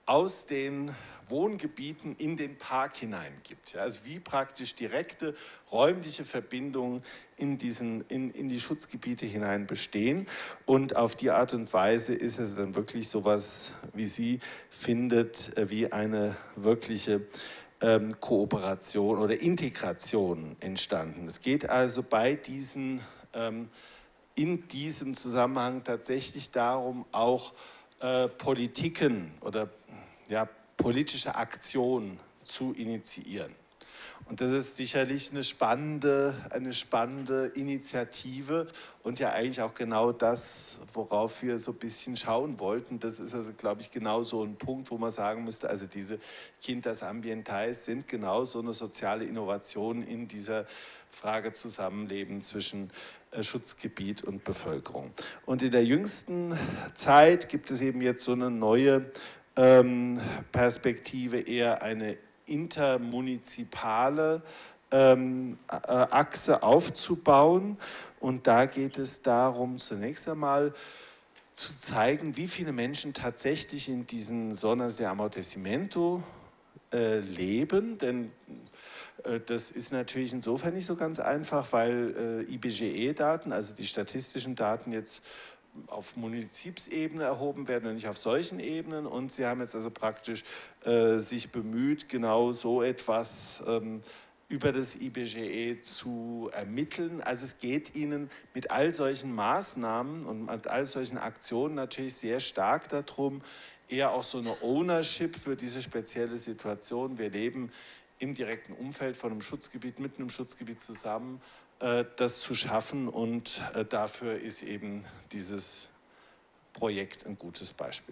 aus den Wohngebieten in den Park hineingibt. Ja, also wie praktisch direkte räumliche Verbindungen in, diesen, in, in die Schutzgebiete hinein bestehen. Und auf die Art und Weise ist es dann wirklich sowas, wie sie findet, wie eine wirkliche ähm, Kooperation oder Integration entstanden. Es geht also bei diesen, ähm, in diesem Zusammenhang tatsächlich darum, auch äh, Politiken oder ja, politische Aktion zu initiieren. Und das ist sicherlich eine spannende, eine spannende Initiative und ja eigentlich auch genau das, worauf wir so ein bisschen schauen wollten. Das ist also, glaube ich, genau so ein Punkt, wo man sagen müsste, also diese Quintas Ambientais sind genau so eine soziale Innovation in dieser Frage Zusammenleben zwischen äh, Schutzgebiet und Bevölkerung. Und in der jüngsten Zeit gibt es eben jetzt so eine neue ähm, Perspektive, eher eine intermunizipale ähm, äh, Achse aufzubauen. Und da geht es darum, zunächst einmal zu zeigen, wie viele Menschen tatsächlich in diesen Zonas de Amortecimiento äh, leben. Denn äh, das ist natürlich insofern nicht so ganz einfach, weil äh, I B G E-Daten, also die statistischen Daten, jetzt auf Munizipsebene erhoben werden und nicht auf solchen Ebenen. Und sie haben jetzt also praktisch äh, sich bemüht, genau so etwas ähm, über das I B G E zu ermitteln. Also es geht ihnen mit all solchen Maßnahmen und mit all solchen Aktionen natürlich sehr stark darum, eher auch so eine Ownership für diese spezielle Situation. Wir leben im direkten Umfeld von einem Schutzgebiet, mit einem Schutzgebiet zusammen, das zu schaffen, und dafür ist eben dieses Projekt ein gutes Beispiel.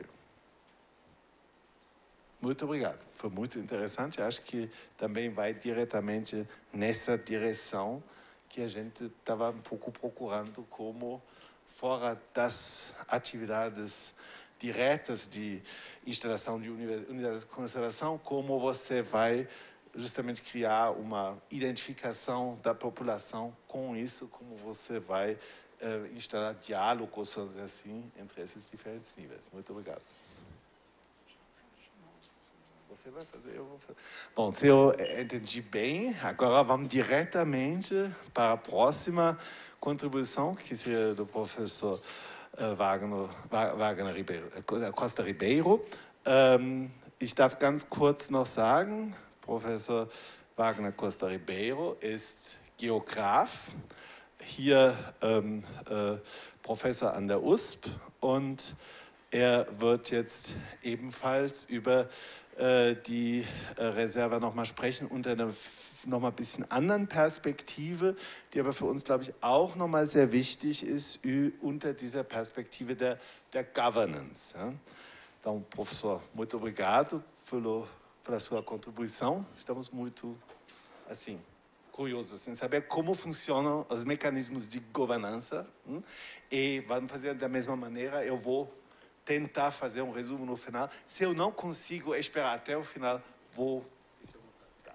Muito obrigado. Foi muito interessante. Acho que também vai diretamente nessa direção que a gente estava um pouco procurando, como fora das atividades diretas de instalação de unidades de conservação, como você vai justamente criar uma identificação da população com isso, como você vai uh, instalar diálogos, vamos dizer assim, entre esses diferentes níveis. Muito obrigado. Você vai fazer, eu vou fazer. Bom, se eu entendi bem, agora vamos diretamente para a próxima contribuição, que seria do professor uh, Wagner, Wagner Ribeiro, Costa Ribeiro. Um, ich darf ganz kurz noch sagen, Professor Wagner Costa Ribeiro ist Geograf, hier ähm, äh, Professor an der U S P, und er wird jetzt ebenfalls über äh, die äh, Reserva nochmal sprechen, unter einer nochmal ein bisschen anderen Perspektive, die aber für uns, glaube ich, auch nochmal sehr wichtig ist, unter dieser Perspektive der, der Governance. Ja? Então, professor, muito obrigado pelo pela sua contribuição. Estamos muito, assim, curiosos em saber como funcionam os mecanismos de governança, hein? E vamos fazer da mesma maneira. Eu vou tentar fazer um resumo no final. Se eu não consigo esperar até o final, vou... Tá.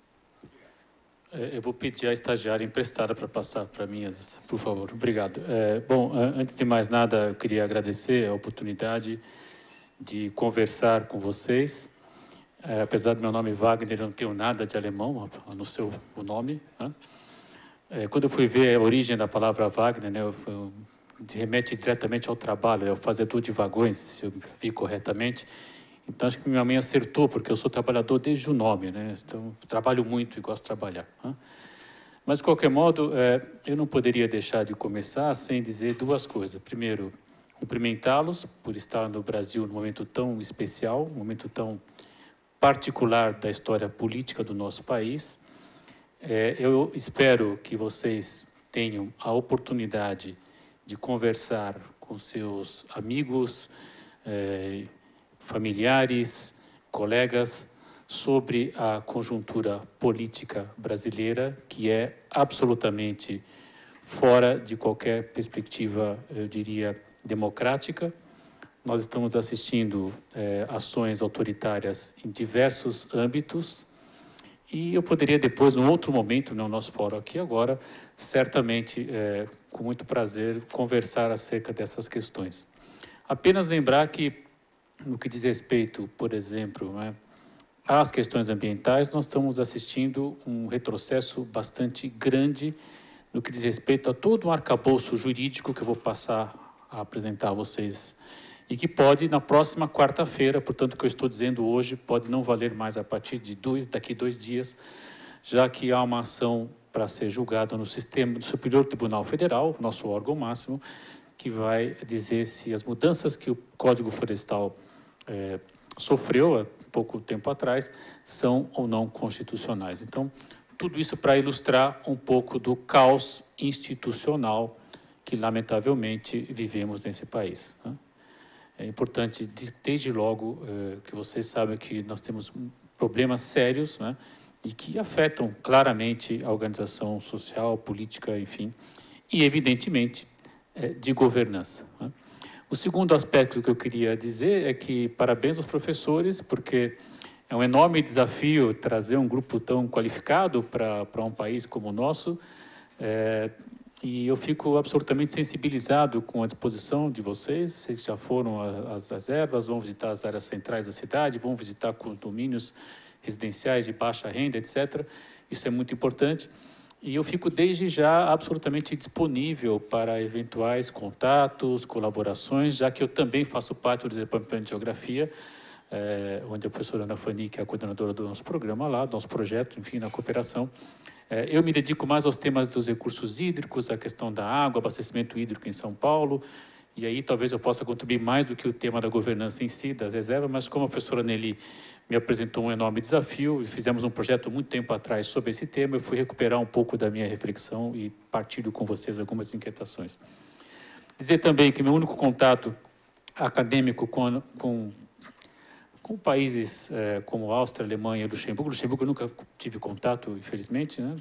Eu vou pedir à estagiária emprestada para passar para mim, por favor. Obrigado. É, bom, antes de mais nada, eu queria agradecer a oportunidade de conversar com vocês. É, apesar do meu nome Wagner, eu não tenho nada de alemão, a não ser o nome. Né? É, quando eu fui ver a origem da palavra Wagner, né, eu, eu, remete diretamente ao trabalho, é o fazedor de vagões, se eu vi corretamente. Então, acho que minha mãe acertou, porque eu sou trabalhador desde o nome, né? Então, trabalho muito e gosto de trabalhar. Né? Mas, de qualquer modo, é, eu não poderia deixar de começar sem dizer duas coisas. Primeiro, cumprimentá-los por estar no Brasil num momento tão especial, um momento tão particular da história política do nosso país. É, eu espero que vocês tenham a oportunidade de conversar com seus amigos, é, familiares, colegas, sobre a conjuntura política brasileira, que é absolutamente fora de qualquer perspectiva, eu diria, democrática. Nós estamos assistindo é, ações autoritárias em diversos âmbitos, e eu poderia depois, num outro momento, no nosso fórum aqui agora, certamente, é, com muito prazer, conversar acerca dessas questões. Apenas lembrar que no que diz respeito, por exemplo, né, às questões ambientais, nós estamos assistindo um retrocesso bastante grande no que diz respeito a todo um arcabouço jurídico que eu vou passar a apresentar a vocês e que pode, na próxima quarta-feira, portanto, o que eu estou dizendo hoje, pode não valer mais a partir de dois, daqui dois dias, já que há uma ação para ser julgada no sistema do Superior Tribunal Federal, nosso órgão máximo, que vai dizer se as mudanças que o Código Florestal é, sofreu há pouco tempo atrás são ou não constitucionais. Então, tudo isso para ilustrar um pouco do caos institucional que, lamentavelmente, vivemos nesse país, né? É importante, desde logo, eh, que vocês saibam que nós temos problemas sérios, né, e que afetam claramente a organização social, política, enfim, e, evidentemente, eh, de governança, né? O segundo aspecto que eu queria dizer é que parabéns aos professores, porque é um enorme desafio trazer um grupo tão qualificado para para um país como o nosso, é, e eu fico absolutamente sensibilizado com a disposição de vocês. Vocês já foram às reservas, vão visitar as áreas centrais da cidade, vão visitar condomínios residenciais de baixa renda, etcétera. Isso é muito importante. E eu fico desde já absolutamente disponível para eventuais contatos, colaborações, já que eu também faço parte do Departamento de Geografia, é, onde a professora Ana Fani, que é a coordenadora do nosso programa lá, do nosso projeto, enfim, na cooperação. É, eu me dedico mais aos temas dos recursos hídricos, a questão da água, abastecimento hídrico em São Paulo, e aí talvez eu possa contribuir mais do que o tema da governança em si, das reservas, mas como a professora Nelly me apresentou um enorme desafio, e fizemos um projeto muito tempo atrás sobre esse tema, eu fui recuperar um pouco da minha reflexão e partilho com vocês algumas inquietações. Dizer também que meu único contato acadêmico com, com, com países é, como Áustria, Alemanha e Luxemburgo, Luxemburgo eu nunca tive contato, infelizmente, né?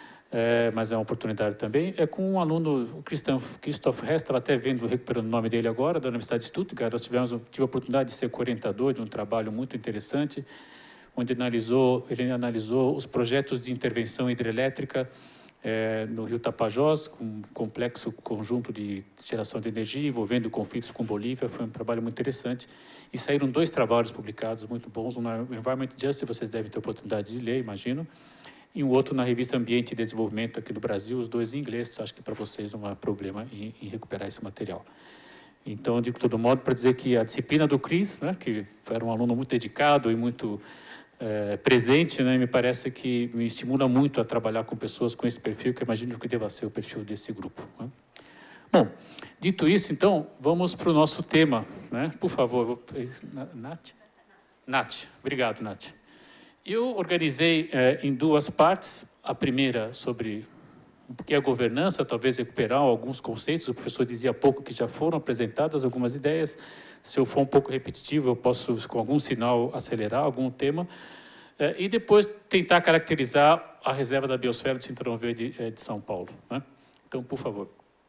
É, mas é uma oportunidade também, é com um aluno, o Christoph Hess, estava até vendo, recuperando o nome dele agora, da Universidade de Stuttgart. Nós tivemos, tive a oportunidade de ser co-orientador de um trabalho muito interessante, onde ele analisou, ele analisou os projetos de intervenção hidrelétrica é, no Rio Tapajós, com um complexo conjunto de geração de energia, envolvendo conflitos com Bolívia. Foi um trabalho muito interessante. E saíram dois trabalhos publicados muito bons, um na Environment Justice, vocês devem ter oportunidade de ler, imagino, e um outro na revista Ambiente e Desenvolvimento aqui do Brasil, os dois em inglês. Acho que para vocês não há problema em, em recuperar esse material. Então, eu digo de todo modo para dizer que a disciplina do Cris, né, que era um aluno muito dedicado e muito é, presente, né, me parece que me estimula muito a trabalhar com pessoas com esse perfil, que eu imagino que deva ser o perfil desse grupo, né? Bom, dito isso, então, vamos para o nosso tema, né? Por favor, vou... Nath? Nath, obrigado, Nath. Eu organizei eh, em duas partes. A primeira sobre o que é a governança, talvez recuperar alguns conceitos. O professor dizia há pouco que já foram apresentadas algumas ideias. Se eu for um pouco repetitivo, eu posso, com algum sinal, acelerar algum tema. Eh, e depois tentar caracterizar a reserva da biosfera do Cinturão Verde eh, de São Paulo, né? Então, por favor.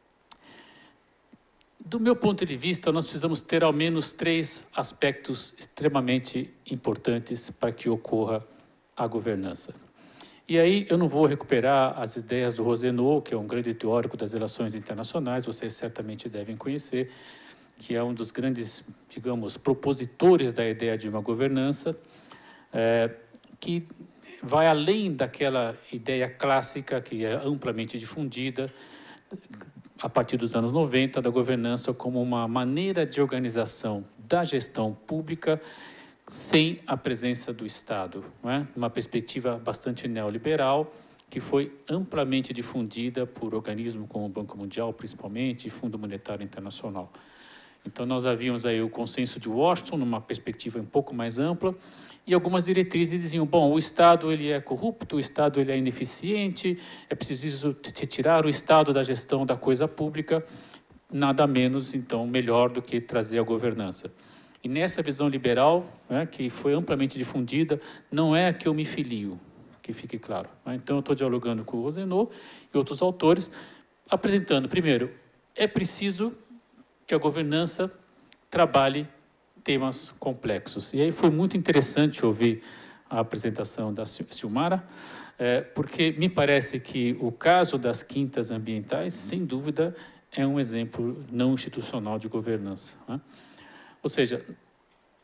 Do meu ponto de vista, nós precisamos ter ao menos três aspectos extremamente importantes para que ocorra a governança. E aí eu não vou recuperar as ideias do Rosenau, que é um grande teórico das relações internacionais, vocês certamente devem conhecer, que é um dos grandes, digamos, propositores da ideia de uma governança, é, que vai além daquela ideia clássica que é amplamente difundida, a partir dos anos noventa, da governança como uma maneira de organização da gestão pública sem a presença do Estado, não é? Uma perspectiva bastante neoliberal, que foi amplamente difundida por organismos como o Banco Mundial, principalmente, e Fundo Monetário Internacional. Então, nós havíamos aí o consenso de Washington, numa perspectiva um pouco mais ampla, e algumas diretrizes diziam, bom, o Estado ele é corrupto, o Estado ele é ineficiente, é preciso retirar o Estado da gestão da coisa pública, nada menos, então, melhor do que trazer a governança. E nessa visão liberal, né, que foi amplamente difundida, não é a que eu me filio, que fique claro, né? Então, eu estou dialogando com o Rosenau e outros autores, apresentando, primeiro, é preciso que a governança trabalhe temas complexos. E aí foi muito interessante ouvir a apresentação da Silmara, é, porque me parece que o caso das quintas ambientais, sem dúvida, é um exemplo não institucional de governança, né? Ou seja,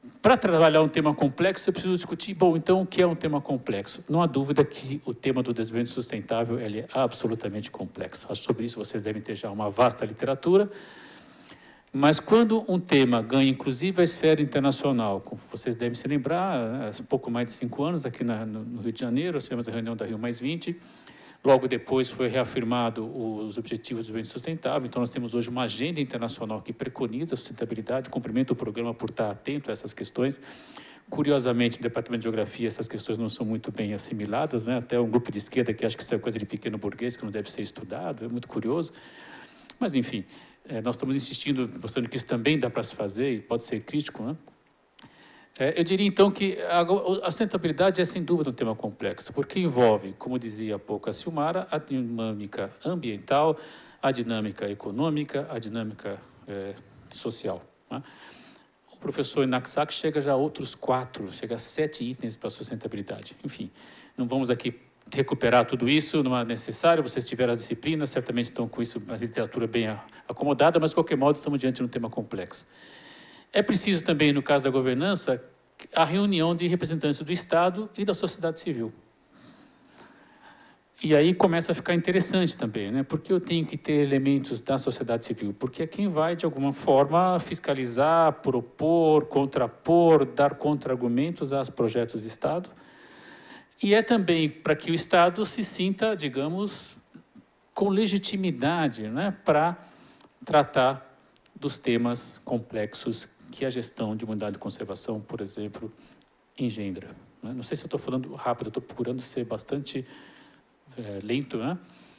para trabalhar um tema complexo, eu preciso discutir, bom, então, o que é um tema complexo? Não há dúvida que o tema do desenvolvimento sustentável ele é absolutamente complexo. Acho que sobre isso vocês devem ter já uma vasta literatura, mas quando um tema ganha, inclusive, a esfera internacional, como vocês devem se lembrar, há pouco mais de cinco anos, aqui na, no Rio de Janeiro, nós tivemos a reunião da Rio mais vinte, logo depois foi reafirmado os Objetivos do Desenvolvimento Sustentável, então nós temos hoje uma agenda internacional que preconiza a sustentabilidade, cumprimenta o programa por estar atento a essas questões. Curiosamente, no Departamento de Geografia, essas questões não são muito bem assimiladas, né? Até um grupo de esquerda que acha que isso é coisa de pequeno burguês, que não deve ser estudado, é muito curioso. Mas, enfim, nós estamos insistindo, mostrando que isso também dá para se fazer e pode ser crítico, né? É, eu diria, então, que a, a sustentabilidade é, sem dúvida, um tema complexo, porque envolve, como dizia há pouco a Silmara, a dinâmica ambiental, a dinâmica econômica, a dinâmica é, social, né? O professor Naksak chega já a outros quatro, chega a sete itens para a sustentabilidade. Enfim, não vamos aqui recuperar tudo isso, não é necessário, vocês tiveram as disciplinas, certamente estão com isso, a literatura bem acomodada, mas, de qualquer modo, estamos diante de um tema complexo. É preciso também, no caso da governança, a reunião de representantes do Estado e da sociedade civil. E aí começa a ficar interessante também, né? Porque eu tenho que ter elementos da sociedade civil, porque é quem vai, de alguma forma, fiscalizar, propor, contrapor, dar contra-argumentos aos projetos de Estado. E é também para que o Estado se sinta, digamos, com legitimidade, né? Para tratar dos temas complexos que a gestão de uma unidade de conservação, por exemplo, engendra. Não sei se eu estou falando rápido, estou procurando ser bastante é, lento, né?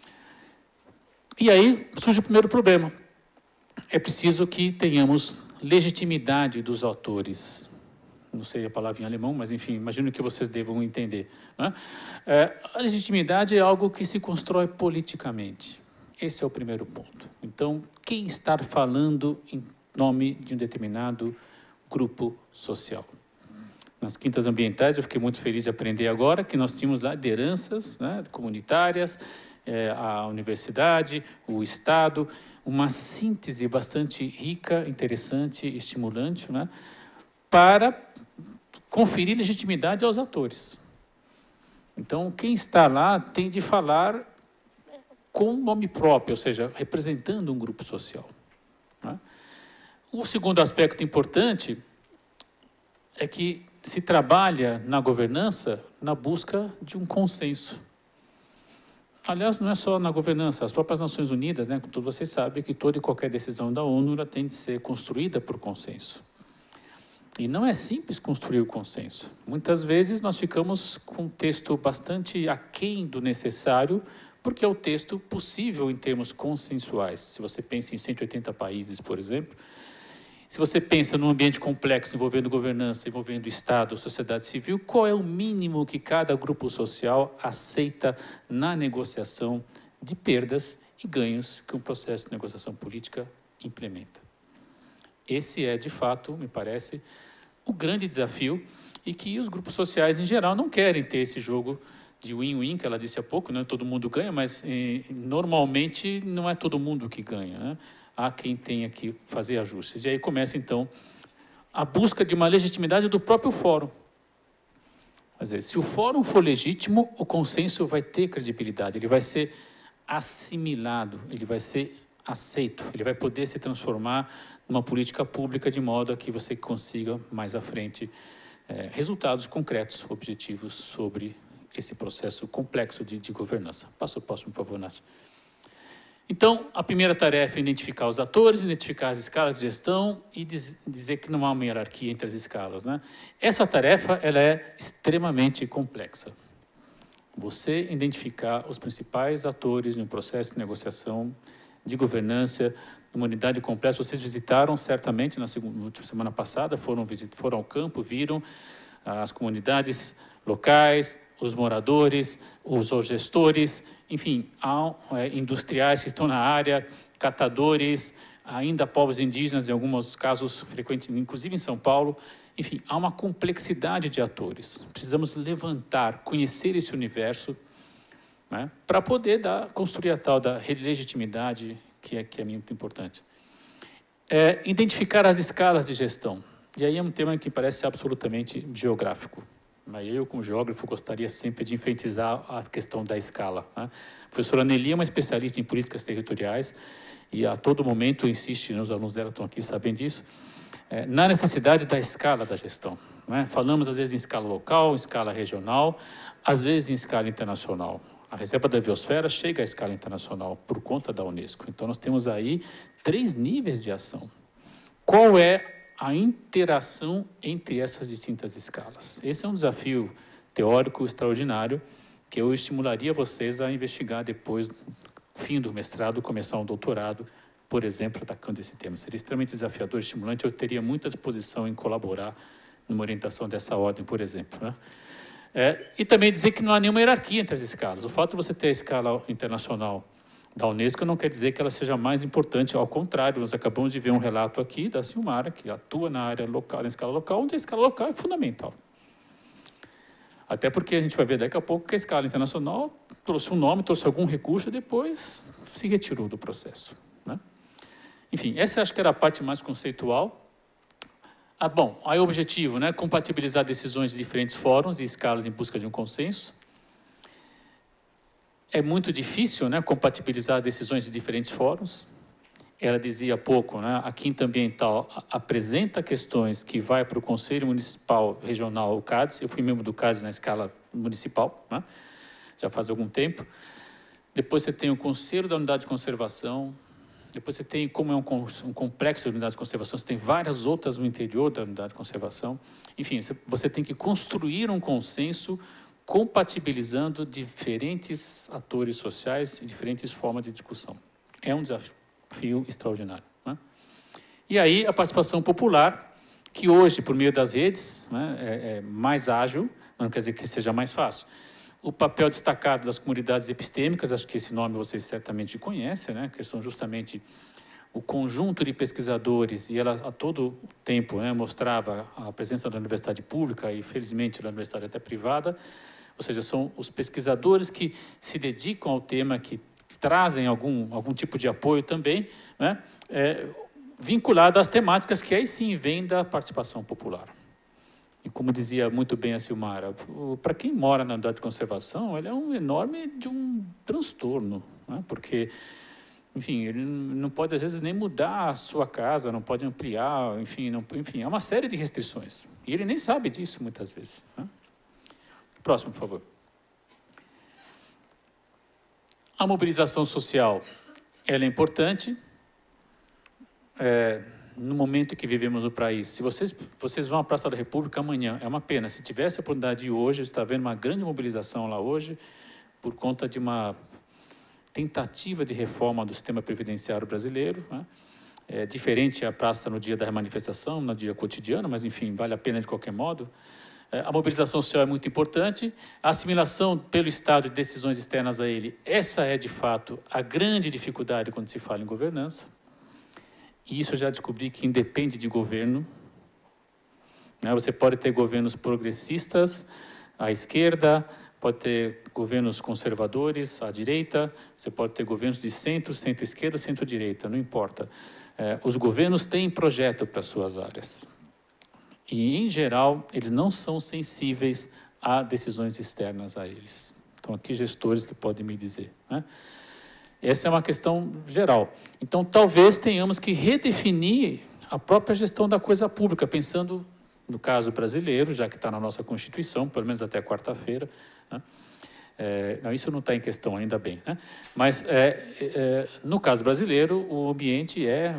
E aí surge o primeiro problema. É preciso que tenhamos legitimidade dos autores. Não sei a palavra em alemão, mas, enfim, imagino que vocês devam entender, né? É, a legitimidade é algo que se constrói politicamente. Esse é o primeiro ponto. Então, quem está falando em nome de um determinado grupo social? Nas quintas ambientais, eu fiquei muito feliz de aprender agora que nós tínhamos lá lideranças, né, comunitárias, é, a universidade, o Estado, uma síntese bastante rica, interessante, estimulante, né, para conferir legitimidade aos atores. Então, quem está lá tem de falar com nome próprio, ou seja, representando um grupo social, né? O segundo aspecto importante é que se trabalha na governança na busca de um consenso. Aliás, não é só na governança, as próprias Nações Unidas, né, como todos vocês sabem, que toda e qualquer decisão da ONU ela tem de ser construída por consenso. E não é simples construir o consenso. Muitas vezes nós ficamos com um texto bastante aquém do necessário, porque é o texto possível em termos consensuais. Se você pensa em cento e oitenta países, por exemplo, se você pensa num ambiente complexo envolvendo governança, envolvendo Estado, sociedade civil, qual é o mínimo que cada grupo social aceita na negociação de perdas e ganhos que um processo de negociação política implementa? Esse é, de fato, me parece, o grande desafio e que os grupos sociais, em geral, não querem ter esse jogo de win-win, que ela disse há pouco, não é todo mundo ganha, mas eh, normalmente não é todo mundo que ganha, né? Há quem tenha que fazer ajustes. E aí começa, então, a busca de uma legitimidade do próprio fórum. Quer dizer, se o fórum for legítimo, o consenso vai ter credibilidade, ele vai ser assimilado, ele vai ser aceito, ele vai poder se transformar numa política pública de modo a que você consiga, mais à frente, eh, resultados concretos, objetivos sobre esse processo complexo de, de governança. Passa o próximo, por favor, Nath. Então, a primeira tarefa é identificar os atores, identificar as escalas de gestão e diz, dizer que não há uma hierarquia entre as escalas, né? Essa tarefa ela é extremamente complexa. Você identificar os principais atores de um processo de negociação, de governança, de uma unidade complexa. Vocês visitaram certamente na, segunda, na última semana passada, foram, visit, foram ao campo, viram as comunidades locais, os moradores, os gestores, enfim, há é, industriais que estão na área, catadores, ainda povos indígenas, em alguns casos frequentes, inclusive em São Paulo. Enfim, há uma complexidade de atores. Precisamos levantar, conhecer esse universo, né, para poder dar, construir a tal da legitimidade, que é, que é muito importante. É, identificar as escalas de gestão. E aí é um tema que parece absolutamente geográfico. Eu, como geógrafo, gostaria sempre de enfatizar a questão da escala. Né? A professora Nelly é uma especialista em políticas territoriais e a todo momento insiste, os alunos dela estão aqui sabem disso, é, na necessidade da escala da gestão. Né? Falamos, às vezes, em escala local, em escala regional, às vezes em escala internacional. A Reserva da Biosfera chega à escala internacional por conta da Unesco. Então, nós temos aí três níveis de ação. Qual é a interação entre essas distintas escalas? Esse é um desafio teórico extraordinário que eu estimularia vocês a investigar depois, no fim do mestrado, começar um doutorado, por exemplo, atacando esse tema. Seria extremamente desafiador, estimulante, eu teria muita disposição em colaborar numa orientação dessa ordem, por exemplo. Né? É, e também dizer que não há nenhuma hierarquia entre as escalas. O fato de você ter a escala internacional da Unesco não quer dizer que ela seja mais importante, ao contrário, nós acabamos de ver um relato aqui da Silmara, que atua na área local, na escala local, onde a escala local é fundamental. Até porque a gente vai ver daqui a pouco que a escala internacional trouxe um nome, trouxe algum recurso e depois se retirou do processo. Né? Enfim, essa acho que era a parte mais conceitual. Ah, bom, aí o objetivo, né, compatibilizar decisões de diferentes fóruns e escalas em busca de um consenso. É muito difícil, né, compatibilizar decisões de diferentes fóruns. Ela dizia há pouco, né, a Quinta Ambiental apresenta questões que vai para o Conselho Municipal Regional, o CADES. Eu fui membro do CADES na escala municipal, né, já faz algum tempo. Depois você tem o Conselho da Unidade de Conservação. Depois você tem, como é um, um complexo de unidades de conservação, você tem várias outras no interior da unidade de conservação. Enfim, você, você tem que construir um consenso compatibilizando diferentes atores sociais e diferentes formas de discussão. É um desafio extraordinário. Né? E aí, a participação popular, que hoje, por meio das redes, né, é, é mais ágil, não quer dizer que seja mais fácil. O papel destacado das comunidades epistêmicas, acho que esse nome vocês certamente conhecem, né, que são justamente o conjunto de pesquisadores, e ela a todo tempo, né, mostrava a presença da universidade pública e, felizmente, da universidade até privada, ou seja, são os pesquisadores que se dedicam ao tema, que trazem algum, algum tipo de apoio também, né, é, vinculado às temáticas que aí sim vêm da participação popular. E como dizia muito bem a Silmara, para quem mora na unidade de conservação, ele é um enorme de um transtorno, né, porque, enfim, ele não pode às vezes nem mudar a sua casa, não pode ampliar, enfim, não, enfim, é uma série de restrições. E ele nem sabe disso muitas vezes. Né? Próximo, por favor. A mobilização social, ela é importante. É, no momento que vivemos no país, se vocês, vocês vão à Praça da República amanhã, é uma pena. Se tivesse a oportunidade de ir hoje, está vendo uma grande mobilização lá hoje, por conta de uma tentativa de reforma do sistema previdenciário brasileiro. Né? É diferente a praça no dia da manifestação, no dia cotidiano, mas, enfim, vale a pena de qualquer modo. A mobilização social é muito importante, a assimilação pelo Estado de decisões externas a ele, essa é, de fato, a grande dificuldade quando se fala em governança. E isso eu já descobri que independe de governo. Né? Você pode ter governos progressistas à esquerda, pode ter governos conservadores à direita, você pode ter governos de centro, centro-esquerda, centro-direita, não importa. É, os governos têm projeto para suas áreas. E, em geral, eles não são sensíveis a decisões externas a eles. Então, aqui gestores que podem me dizer. Né? Essa é uma questão geral. Então, talvez tenhamos que redefinir a própria gestão da coisa pública, pensando no caso brasileiro, já que está na nossa Constituição, pelo menos até quarta-feira. Né? É, não, isso não está em questão, ainda bem. Né? Mas, é, é, no caso brasileiro, o ambiente é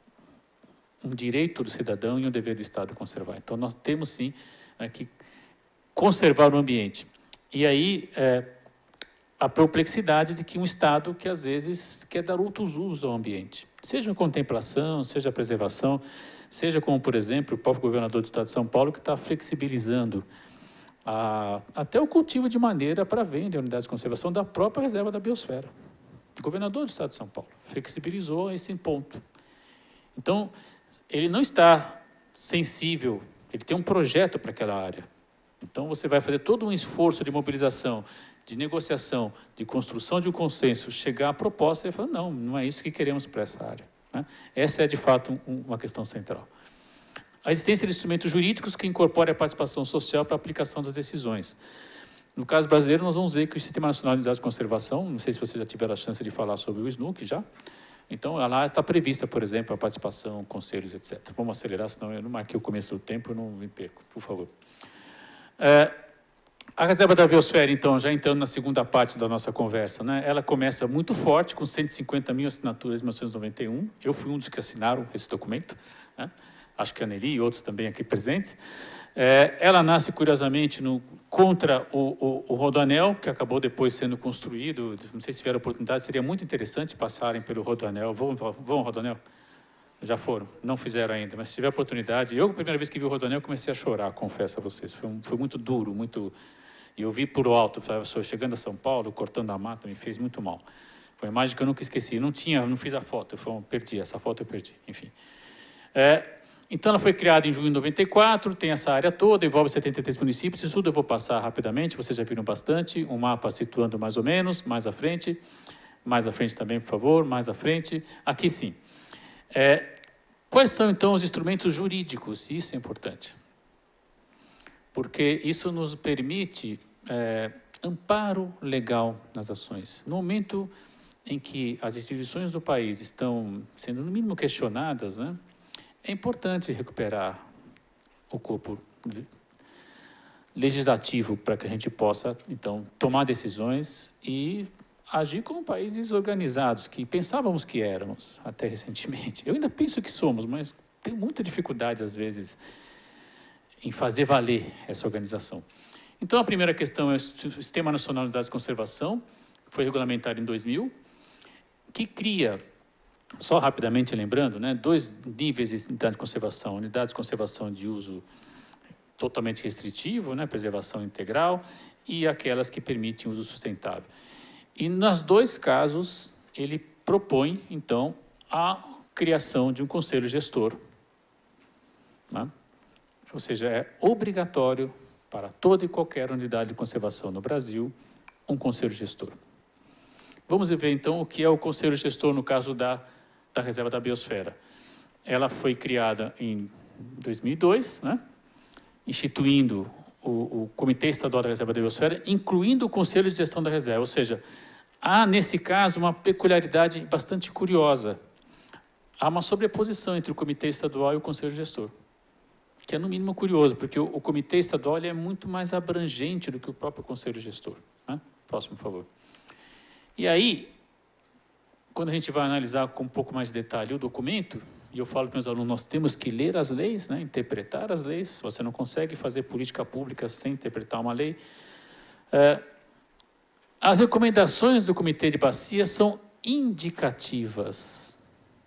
um direito do cidadão e um dever do Estado conservar. Então, nós temos, sim, é, que conservar o ambiente. E aí, é, a complexidade de que um Estado que, às vezes, quer dar outros usos ao ambiente. Seja a contemplação, seja a preservação, seja como, por exemplo, o próprio governador do Estado de São Paulo, que está flexibilizando a, até o cultivo de madeira para venda em unidades de conservação da própria reserva da biosfera. O governador do Estado de São Paulo flexibilizou esse ponto. Então, ele não está sensível, ele tem um projeto para aquela área. Então, você vai fazer todo um esforço de mobilização, de negociação, de construção de um consenso, chegar à proposta e falar, não, não é isso que queremos para essa área. Né? Essa é, de fato, um, uma questão central. a existência de instrumentos jurídicos que incorporem a participação social para a aplicação das decisões. No caso brasileiro, nós vamos ver que o Sistema Nacional de Unidades de Conservação, não sei se vocês já tiveram a chance de falar sobre o S N U C já, então lá está prevista, por exemplo, a participação, conselhos, etcétera. Vamos acelerar, senão eu não marquei o começo do tempo, eu não me perco, por favor. É, a reserva da biosfera, então, já entrando na segunda parte da nossa conversa, né, ela começa muito forte, com cento e cinquenta mil assinaturas em mil novecentos e noventa e um. Eu fui um dos que assinaram esse documento, né? Acho que a Nelly e outros também aqui presentes. É, ela nasce, curiosamente, no, contra o, o, o Rodoanel, que acabou depois sendo construído. Não sei se tiveram oportunidade, seria muito interessante passarem pelo Rodoanel. Vão, vão ao Rodoanel? Já foram, não fizeram ainda, mas se tiver oportunidade... Eu, a primeira vez que vi o Rodoanel, comecei a chorar, confesso a vocês. Foi, um, foi muito duro, muito... E eu vi por alto, chegando a São Paulo, cortando a mata, me fez muito mal. Foi uma imagem que eu nunca esqueci. Não tinha, não fiz a foto, eu perdi, essa foto eu perdi, enfim. É, então, ela foi criada em junho de noventa e quatro, tem essa área toda, envolve setenta e três municípios, isso tudo eu vou passar rapidamente, vocês já viram bastante, um mapa situando mais ou menos, mais à frente, mais à frente também, por favor, mais à frente, aqui sim. É, quais são, então, os instrumentos jurídicos? Isso é importante, porque isso nos permite é, amparo legal nas ações. No momento em que as instituições do país estão sendo, no mínimo, questionadas, né, é importante recuperar o corpo legislativo para que a gente possa, então, tomar decisões e agir como países organizados, que pensávamos que éramos até recentemente. Eu ainda penso que somos, mas tenho muita dificuldade, às vezes, em fazer valer essa organização. Então, a primeira questão é o Sistema Nacional de Unidades de Conservação, foi regulamentado em dois mil, que cria... Só rapidamente lembrando, né, dois níveis de unidade de conservação. Unidades de conservação de uso totalmente restritivo, né, preservação integral, e aquelas que permitem uso sustentável. E, nos dois casos, ele propõe, então, a criação de um conselho gestor. Né? Ou seja, é obrigatório para toda e qualquer unidade de conservação no Brasil um conselho gestor. Vamos ver, então, o que é o conselho gestor no caso da da Reserva da Biosfera. Ela foi criada em dois mil e dois, né, instituindo o, o Comitê Estadual da Reserva da Biosfera, incluindo o Conselho de Gestão da Reserva. Ou seja, há, nesse caso, uma peculiaridade bastante curiosa. Há uma sobreposição entre o Comitê Estadual e o Conselho Gestor, que é, no mínimo, curioso, porque o, o Comitê Estadual ele é muito mais abrangente do que o próprio Conselho Gestor. Né? Próximo, por favor. E aí, quando a gente vai analisar com um pouco mais de detalhe o documento, e eu falo para os meus alunos, nós temos que ler as leis, né, interpretar as leis, você não consegue fazer política pública sem interpretar uma lei. É, as recomendações do Comitê de Bacia são indicativas.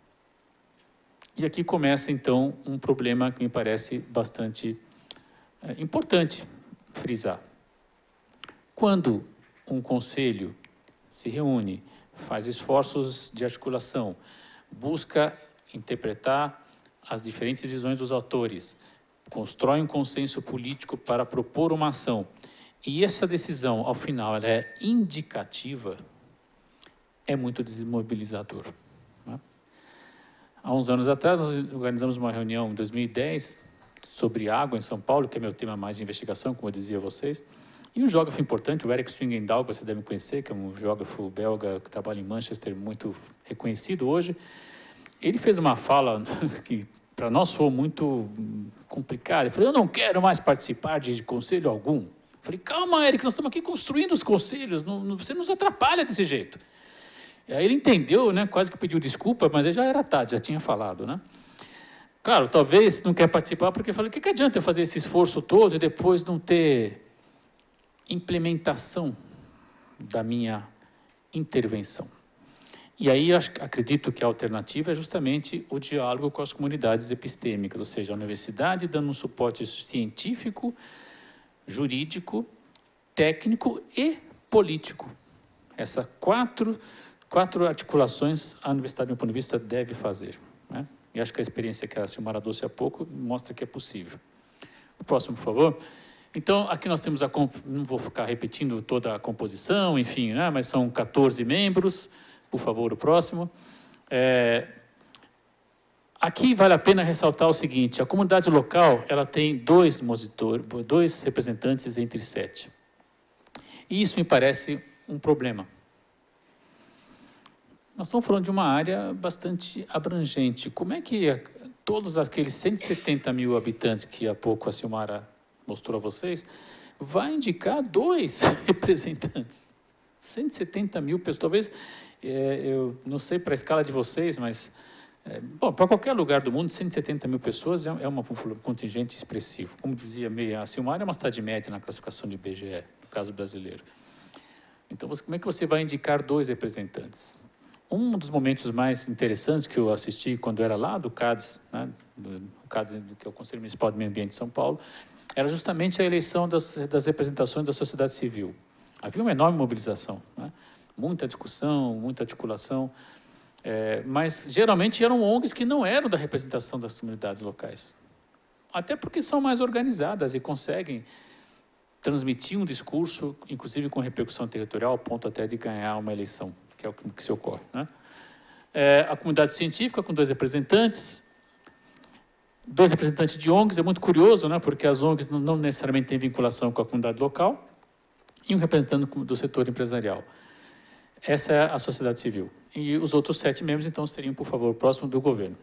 E aqui começa, então, um problema que me parece bastante é, importante frisar. Quando um conselho se reúne, faz esforços de articulação, busca interpretar as diferentes visões dos autores, constrói um consenso político para propor uma ação, e essa decisão, ao final, ela é indicativa, é muito desmobilizador. Né? Há uns anos atrás, nós organizamos uma reunião em dois mil e dez sobre água em São Paulo, que é meu tema mais de investigação, como eu dizia a vocês. E um geógrafo importante, o Erik Stringendahl, que vocês devem conhecer, que é um geógrafo belga que trabalha em Manchester, muito reconhecido hoje, ele fez uma fala que para nós foi muito complicada. Ele falou, eu não quero mais participar de conselho algum. Eu falei, calma, Erik, nós estamos aqui construindo os conselhos, não, não, você nos atrapalha desse jeito. E aí ele entendeu, né, quase que pediu desculpa, mas aí já era tarde, já tinha falado, né? Claro, talvez não quer participar porque eu falei, o que, que adianta eu fazer esse esforço todo e depois não ter implementação da minha intervenção. E aí acho, acredito que a alternativa é justamente o diálogo com as comunidades epistêmicas, ou seja, a universidade dando um suporte científico, jurídico, técnico e político. Essas quatro, quatro articulações a universidade, do meu ponto de vista, deve fazer. Né? E acho que a experiência que a Silmara trouxe há pouco mostra que é possível. O próximo, por favor. Então, aqui nós temos a... Não vou ficar repetindo toda a composição, enfim, né? Mas são quatorze membros. Por favor, o próximo. É, aqui vale a pena ressaltar o seguinte, a comunidade local ela tem dois, dois representantes entre sete. E isso me parece um problema. Nós estamos falando de uma área bastante abrangente. Como é que todos aqueles cento e setenta mil habitantes que há pouco a Silmara mostrou a vocês, vai indicar dois representantes? cento e setenta mil pessoas, talvez, é, eu não sei para a escala de vocês, mas, é, bom, para qualquer lugar do mundo, cento e setenta mil pessoas é, é uma, um contingente expressivo. Como dizia a Silmara, é uma cidade média na classificação do I B G E, no caso brasileiro. Então, você, como é que você vai indicar dois representantes? Um dos momentos mais interessantes que eu assisti quando era lá do CADES, né, do, do CADES, que é o Conselho Municipal do Meio Ambiente de São Paulo, era justamente a eleição das, das representações da sociedade civil. Havia uma enorme mobilização, né? Muita discussão, muita articulação, é, mas geralmente eram O N Gs que não eram da representação das comunidades locais. Até porque são mais organizadas e conseguem transmitir um discurso, inclusive com repercussão territorial, ao ponto até de ganhar uma eleição, que é o que se ocorre, né? É, a comunidade científica, com dois representantes, dois representantes de O N Gs, é muito curioso, né? Porque as O N Gs não, não necessariamente têm vinculação com a comunidade local, e um representante do setor empresarial. Essa é a sociedade civil. E os outros sete membros, então, seriam, por favor, próximo do governo.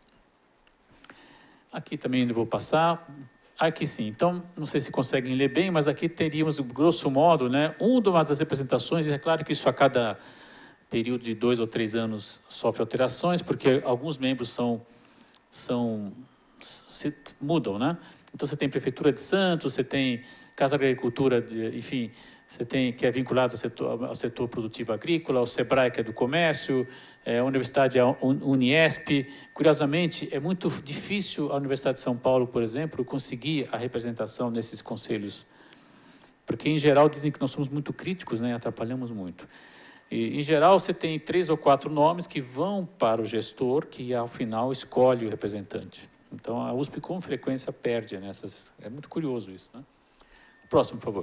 Aqui também eu vou passar. Aqui sim. Então, não sei se conseguem ler bem, mas aqui teríamos, grosso modo, né, uma das representações, e é claro que isso a cada período de dois ou três anos sofre alterações, porque alguns membros são, são se mudam, né? Então, você tem Prefeitura de Santos, você tem Casa da Agricultura, de, enfim, você tem, que é vinculado ao setor, ao setor produtivo agrícola, ao SEBRAE, que é do comércio, é, a Universidade a Uniesp. Curiosamente, é muito difícil a Universidade de São Paulo, por exemplo, conseguir a representação nesses conselhos, porque, em geral, dizem que nós somos muito críticos, né, e atrapalhamos muito. E, em geral, você tem três ou quatro nomes que vão para o gestor, que, ao final, escolhe o representante. Então, a U S P, com frequência, perde nessas... É muito curioso isso, né? Próximo, por favor.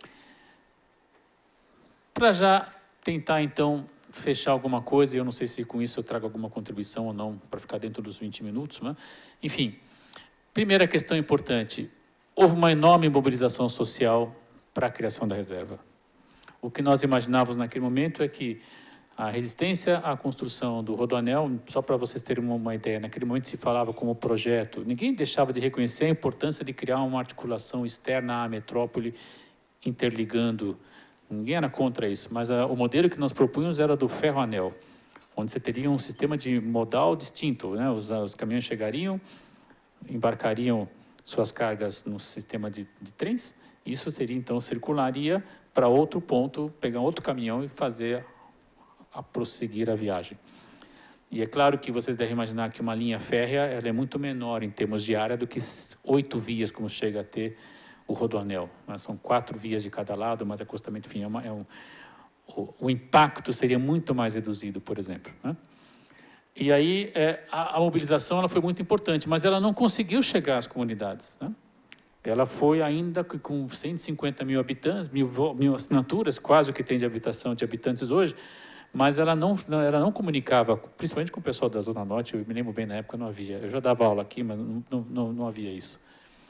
Para já tentar, então, fechar alguma coisa, eu não sei se com isso eu trago alguma contribuição ou não, para ficar dentro dos vinte minutos, né? Enfim, primeira questão importante, houve uma enorme mobilização social para a criação da reserva. O que nós imaginávamos naquele momento é que a resistência à construção do Rodoanel, só para vocês terem uma, uma ideia, naquele momento se falava como projeto, ninguém deixava de reconhecer a importância de criar uma articulação externa à metrópole, interligando, ninguém era contra isso, mas a, o modelo que nós propunhamos era do ferroanel, onde você teria um sistema de modal distinto, né? os, os caminhões chegariam, embarcariam suas cargas no sistema de, de trens, isso seria, então, circularia para outro ponto, pegar outro caminhão e fazer a prosseguir a viagem. E é claro que vocês devem imaginar que uma linha férrea ela é muito menor em termos de área do que oito vias, como chega a ter o Rodoanel. São quatro vias de cada lado, mas acostamento, enfim, é uma, é um, o, o impacto seria muito mais reduzido, por exemplo, né? E aí é, a, a mobilização ela foi muito importante, mas ela não conseguiu chegar às comunidades, né? Ela foi ainda com cento e cinquenta mil habitantes, mil, mil assinaturas, quase o que tem de habitação de habitantes hoje, mas ela não, ela não comunicava, principalmente com o pessoal da Zona Norte, eu me lembro bem, na época não havia, eu já dava aula aqui, mas não, não, não havia isso.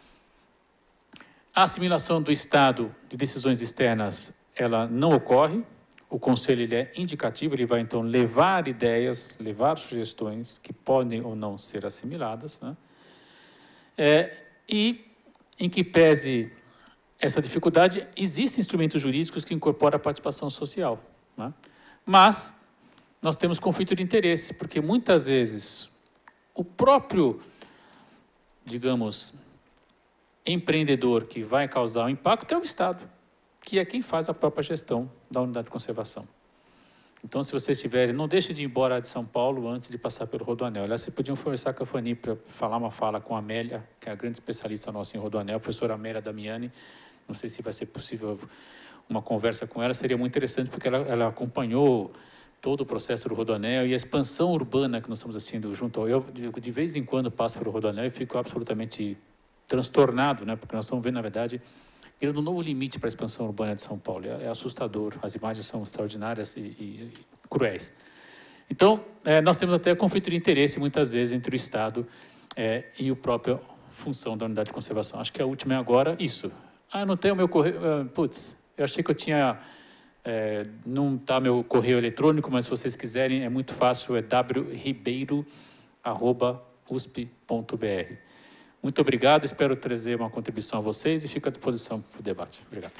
A assimilação do Estado de decisões externas, ela não ocorre, o Conselho ele é indicativo, ele vai então levar ideias, levar sugestões que podem ou não ser assimiladas, né? É, e, em que pese essa dificuldade, existem instrumentos jurídicos que incorporam a participação social, né? Mas nós temos conflito de interesse, porque muitas vezes o próprio, digamos, empreendedor que vai causar o impacto é o Estado, que é quem faz a própria gestão da unidade de conservação. Então, se vocês tiverem, não deixem de ir embora de São Paulo antes de passar pelo Rodoanel. Aliás, vocês podiam conversar com a Fanny para falar uma fala com a Amélia, que é a grande especialista nossa em Rodoanel, a professora Amélia Damiani. Não sei se vai ser possível uma conversa com ela, seria muito interessante, porque ela, ela acompanhou todo o processo do Rodoanel e a expansão urbana que nós estamos assistindo junto ao... Eu, de, de vez em quando, passo pelo Rodoanel e fico absolutamente transtornado, né? Porque nós estamos vendo, na verdade, criando um novo limite para a expansão urbana de São Paulo. É, é assustador, as imagens são extraordinárias e, e, e cruéis. Então, é, nós temos até conflito de interesse, muitas vezes, entre o Estado é, e a própria função da unidade de conservação. Acho que a última é agora isso. Ah, não tem o meu correio... Uh, putz, eu achei que eu tinha... É, não está meu correio eletrônico, mas se vocês quiserem, é muito fácil, é w ribeiro arroba usp ponto br. Muito obrigado, espero trazer uma contribuição a vocês e fico à disposição para o debate. Obrigado.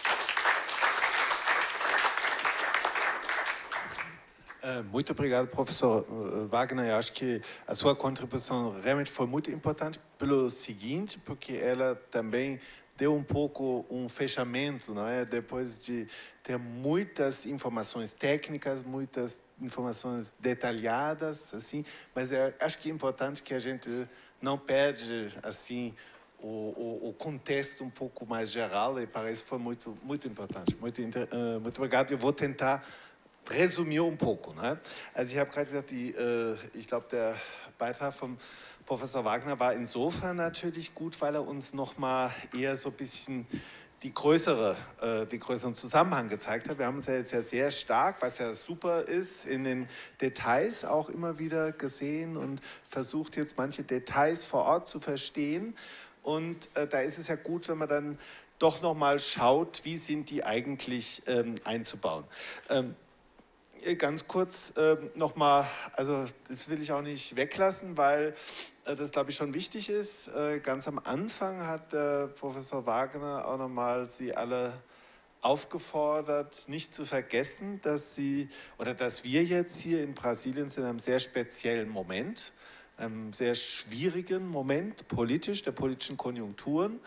Muito obrigado, professor Wagner. Eu acho que a sua contribuição realmente foi muito importante pelo seguinte, porque ela também deu um pouco um fechamento, não é? Depois de ter muitas informações técnicas, muitas informações detalhadas, assim, mas eu acho que é importante que a gente não perde, assim, o, o, o contexto um pouco mais geral, e para isso foi muito, muito importante. Muito, uh, muito obrigado. Eu vou tentar resumir um pouco. Ne? Also ich habe gerade gesagt, die, äh, ich glaube, der Beitrag vom Professor Wagner war insofern natürlich gut, weil er uns nochmal eher so ein bisschen die größere, äh, den größeren Zusammenhang gezeigt hat. Wir haben uns ja jetzt ja sehr stark, was ja super ist, in den Details auch immer wieder gesehen und versucht jetzt manche Details vor Ort zu verstehen. Und äh, da ist es ja gut, wenn man dann doch nochmal schaut, wie sind die eigentlich ähm, einzubauen. Ähm, Ganz kurz äh, nochmal, also das will ich auch nicht weglassen, weil äh, das, glaube ich, schon wichtig ist. Äh, ganz am Anfang hat äh, Professor Wagner auch nochmal Sie alle aufgefordert, nicht zu vergessen, dass Sie oder dass wir jetzt hier in Brasilien sind in einem sehr speziellen Moment, einem sehr schwierigen Moment politisch, der politischen Konjunkturen.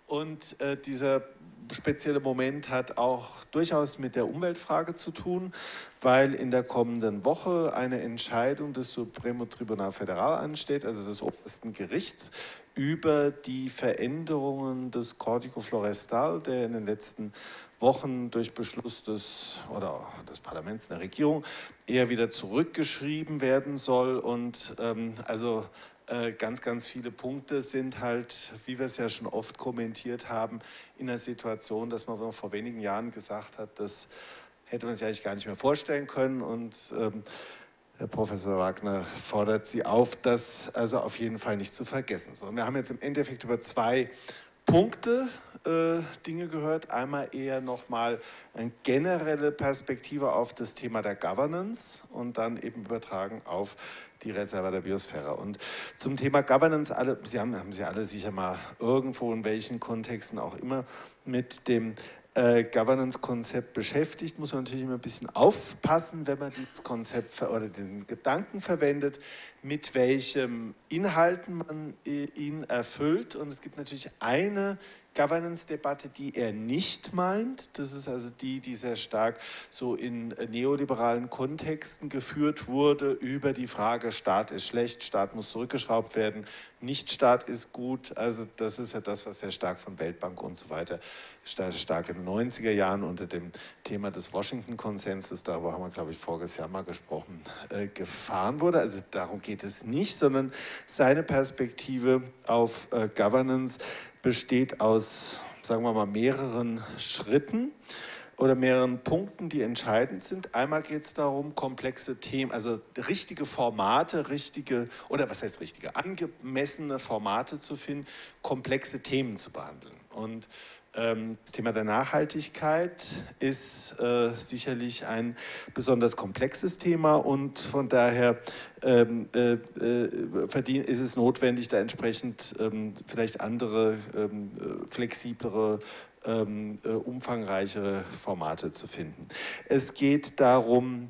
Und äh, dieser spezielle Moment hat auch durchaus mit der Umweltfrage zu tun, weil in der kommenden Woche eine Entscheidung des Supremo Tribunal Federal ansteht, also des obersten Gerichts, über die Veränderungen des Código Florestal, der in den letzten Wochen durch Beschluss des, oder des Parlaments, der Regierung, eher wieder zurückgeschrieben werden soll. Und ähm, also ganz, ganz viele Punkte sind halt, wie wir es ja schon oft kommentiert haben, in der Situation, dass man vor wenigen Jahren gesagt hat, das hätte man sich eigentlich gar nicht mehr vorstellen können. Und ähm, Herr Professor Wagner fordert Sie auf, das also auf jeden Fall nicht zu vergessen. So, und wir haben jetzt im Endeffekt über zwei Punkte äh, Dinge gehört. Einmal eher nochmal eine generelle Perspektive auf das Thema der Governance und dann eben übertragen auf die Reserva der Biosphäre. Und zum Thema Governance, alle, Sie haben, haben Sie alle sicher mal irgendwo in welchen Kontexten auch immer mit dem äh, Governance-Konzept beschäftigt, muss man natürlich immer ein bisschen aufpassen, wenn man dieses Konzept oder den Gedanken verwendet, mit welchem Inhalten man ihn erfüllt. Und es gibt natürlich eine Governance-Debatte, die er nicht meint. Das ist also die, die sehr stark so in neoliberalen Kontexten geführt wurde, über die Frage, Staat ist schlecht, Staat muss zurückgeschraubt werden, Nicht-Staat ist gut. Also das ist ja das, was sehr stark von Weltbank und so weiter stark in den neunziger Jahren unter dem Thema des Washington-Konsensus, darüber haben wir, glaube ich, voriges Jahr mal gesprochen, äh, gefahren wurde. Also darum geht es nicht, sondern seine Perspektive auf äh, Governance besteht aus, sagen wir mal, mehreren Schritten oder mehreren Punkten, die entscheidend sind. Einmal geht es darum, komplexe Themen, also richtige Formate, richtige, oder was heißt richtige, angemessene Formate zu finden, komplexe Themen zu behandeln. Und ähm, das Thema der Nachhaltigkeit ist äh, sicherlich ein besonders komplexes Thema und von daher ähm, äh, äh, verdien, ist es notwendig, da entsprechend ähm, vielleicht andere, ähm, flexiblere, ähm, äh, umfangreichere Formate zu finden. Es geht darum,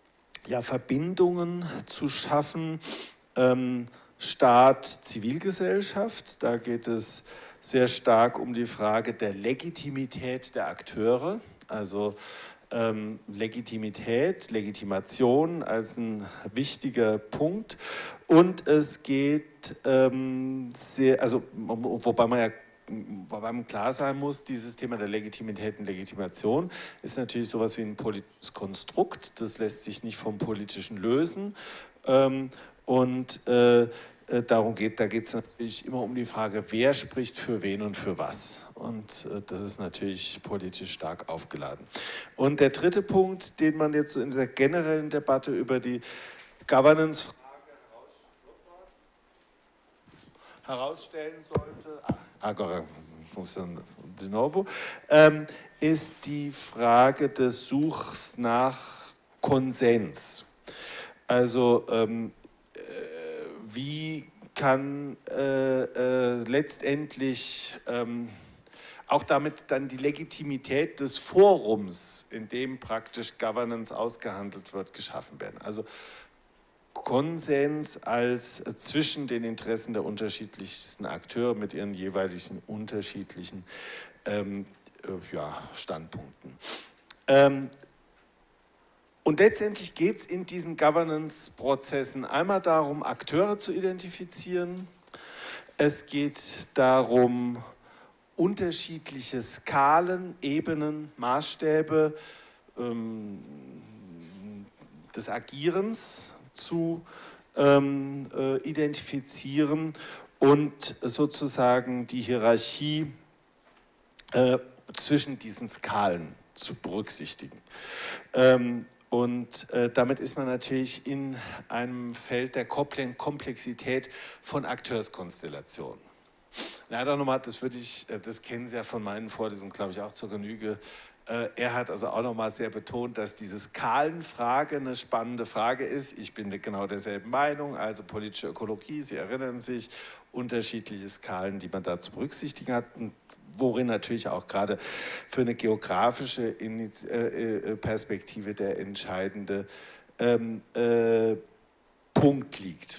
ja, Verbindungen zu schaffen, ähm, Staat, Zivilgesellschaft, da geht es sehr stark um die Frage der Legitimität der Akteure, also ähm, Legitimität, Legitimation als ein wichtiger Punkt. Und es geht ähm, sehr, also wobei man ja Wobei man klar sein muss, dieses Thema der Legitimität und Legitimation ist natürlich sowas wie ein politisches Konstrukt, das lässt sich nicht vom Politischen lösen. Ähm, Und äh, äh, darum geht, da geht es natürlich immer um die Frage, wer spricht für wen und für was. Und äh, das ist natürlich politisch stark aufgeladen. Und der dritte Punkt, den man jetzt so in der generellen Debatte über die Governance-Frage herausstellen sollte, agora funciona de novo, ähm, ist die Frage des Suchs nach Konsens. Also ähm, äh, wie kann äh, äh, letztendlich ähm, auch damit dann die Legitimität des Forums, in dem praktisch Governance ausgehandelt wird, geschaffen werden. Also Konsens als zwischen den Interessen der unterschiedlichsten Akteure mit ihren jeweiligen unterschiedlichen ähm, äh, ja, Standpunkten. Ähm, und letztendlich geht es in diesen Governance-Prozessen einmal darum, Akteure zu identifizieren. Es geht darum, unterschiedliche Skalen, Ebenen, Maßstäbe ähm, des Agierens zu ähm, äh, identifizieren und sozusagen die Hierarchie äh, zwischen diesen Skalen zu berücksichtigen. Ähm, und äh, damit ist man natürlich in einem Feld der Komplexität von Akteurskonstellationen. Leider nochmal, das würde ich, das kennen Sie ja von meinen Vorlesungen, glaube ich, auch zur Genüge. Er hat also auch nochmal sehr betont, dass diese Skalenfrage eine spannende Frage ist. Ich bin genau derselben Meinung, also politische Ökologie, Sie erinnern sich, unterschiedliche Skalen, die man da zu berücksichtigen hat, worin natürlich auch gerade für eine geografische Perspektive der entscheidende ähm, äh, Punkt liegt.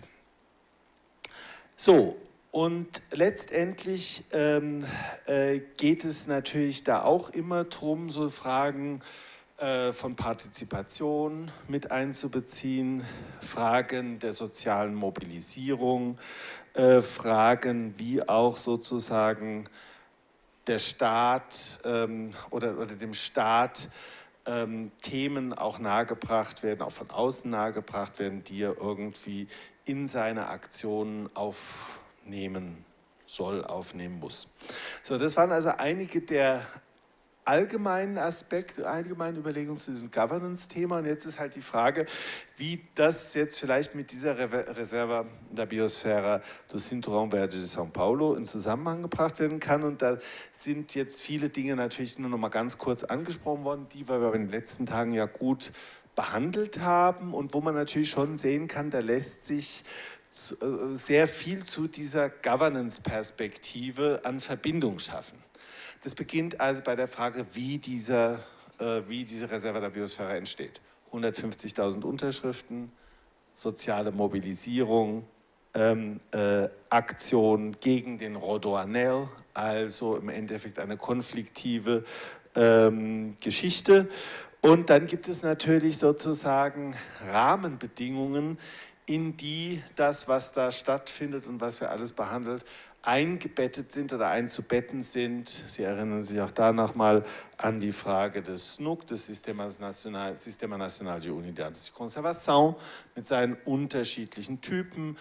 So. Und letztendlich ähm, äh, geht es natürlich da auch immer darum, so Fragen äh, von Partizipation mit einzubeziehen, Fragen der sozialen Mobilisierung, äh, Fragen wie auch sozusagen der Staat ähm, oder, oder dem Staat ähm, Themen auch nahegebracht werden, auch von außen nahegebracht werden, die er irgendwie in seine Aktionen auf nehmen soll, aufnehmen muss. So, das waren also einige der allgemeinen Aspekte, allgemeinen Überlegungen zu diesem Governance-Thema. Und jetzt ist halt die Frage, wie das jetzt vielleicht mit dieser Reserva da Biosfera do Cinturão Verde de São Paulo in Zusammenhang gebracht werden kann. Und da sind jetzt viele Dinge natürlich nur noch mal ganz kurz angesprochen worden, die wir in den letzten Tagen ja gut behandelt haben und wo man natürlich schon sehen kann, da lässt sich sehr viel zu dieser Governance-Perspektive an Verbindung schaffen. Das beginnt also bei der Frage, wie, dieser, äh, wie diese Reserva da Biosfera entsteht. hundertfünfzigtausend Unterschriften, soziale Mobilisierung, ähm, äh, Aktion gegen den Rodoanel, also im Endeffekt eine konfliktive ähm, Geschichte. Und dann gibt es natürlich sozusagen Rahmenbedingungen, in die das, was da stattfindet und was wir alles behandelt, eingebettet sind oder einzubetten sind. Sie erinnern sich auch da nochmal an die Frage des S N U C, des Sistema Nacional, Sistema Nacional de Unidades de Conservação, mit seinen unterschiedlichen Typen,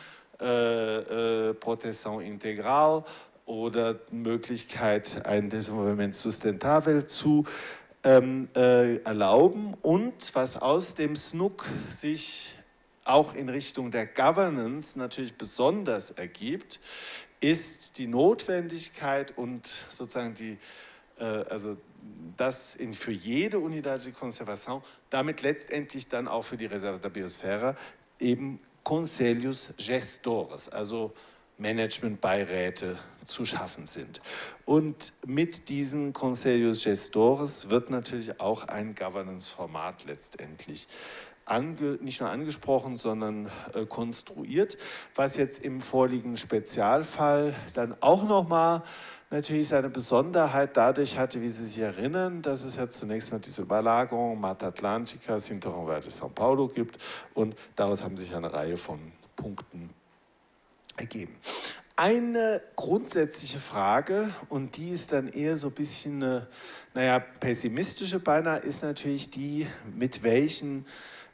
äh, äh, Proteção Integral oder Möglichkeit, ein Desenvolvimento Sustentável zu ähm, äh, erlauben und was aus dem S N U C sich auch in Richtung der Governance natürlich besonders ergibt, ist die Notwendigkeit und sozusagen die, äh, also das in, für jede Unidade de Conservação, damit letztendlich dann auch für die Reservas da Biosfera eben Conselhos Gestores, also Managementbeiräte zu schaffen sind. Und mit diesen Conselhos Gestores wird natürlich auch ein Governance-Format letztendlich Ange, nicht nur angesprochen, sondern äh, konstruiert, was jetzt im vorliegenden Spezialfall dann auch nochmal natürlich seine Besonderheit dadurch hatte, wie Sie sich erinnern, dass es ja zunächst mal diese Überlagerung Mata Atlântica, Cinturão Verde de São Paulo gibt und daraus haben sich eine Reihe von Punkten ergeben. Eine grundsätzliche Frage, und die ist dann eher so ein bisschen eine, naja, pessimistische beinahe, ist natürlich die, mit welchen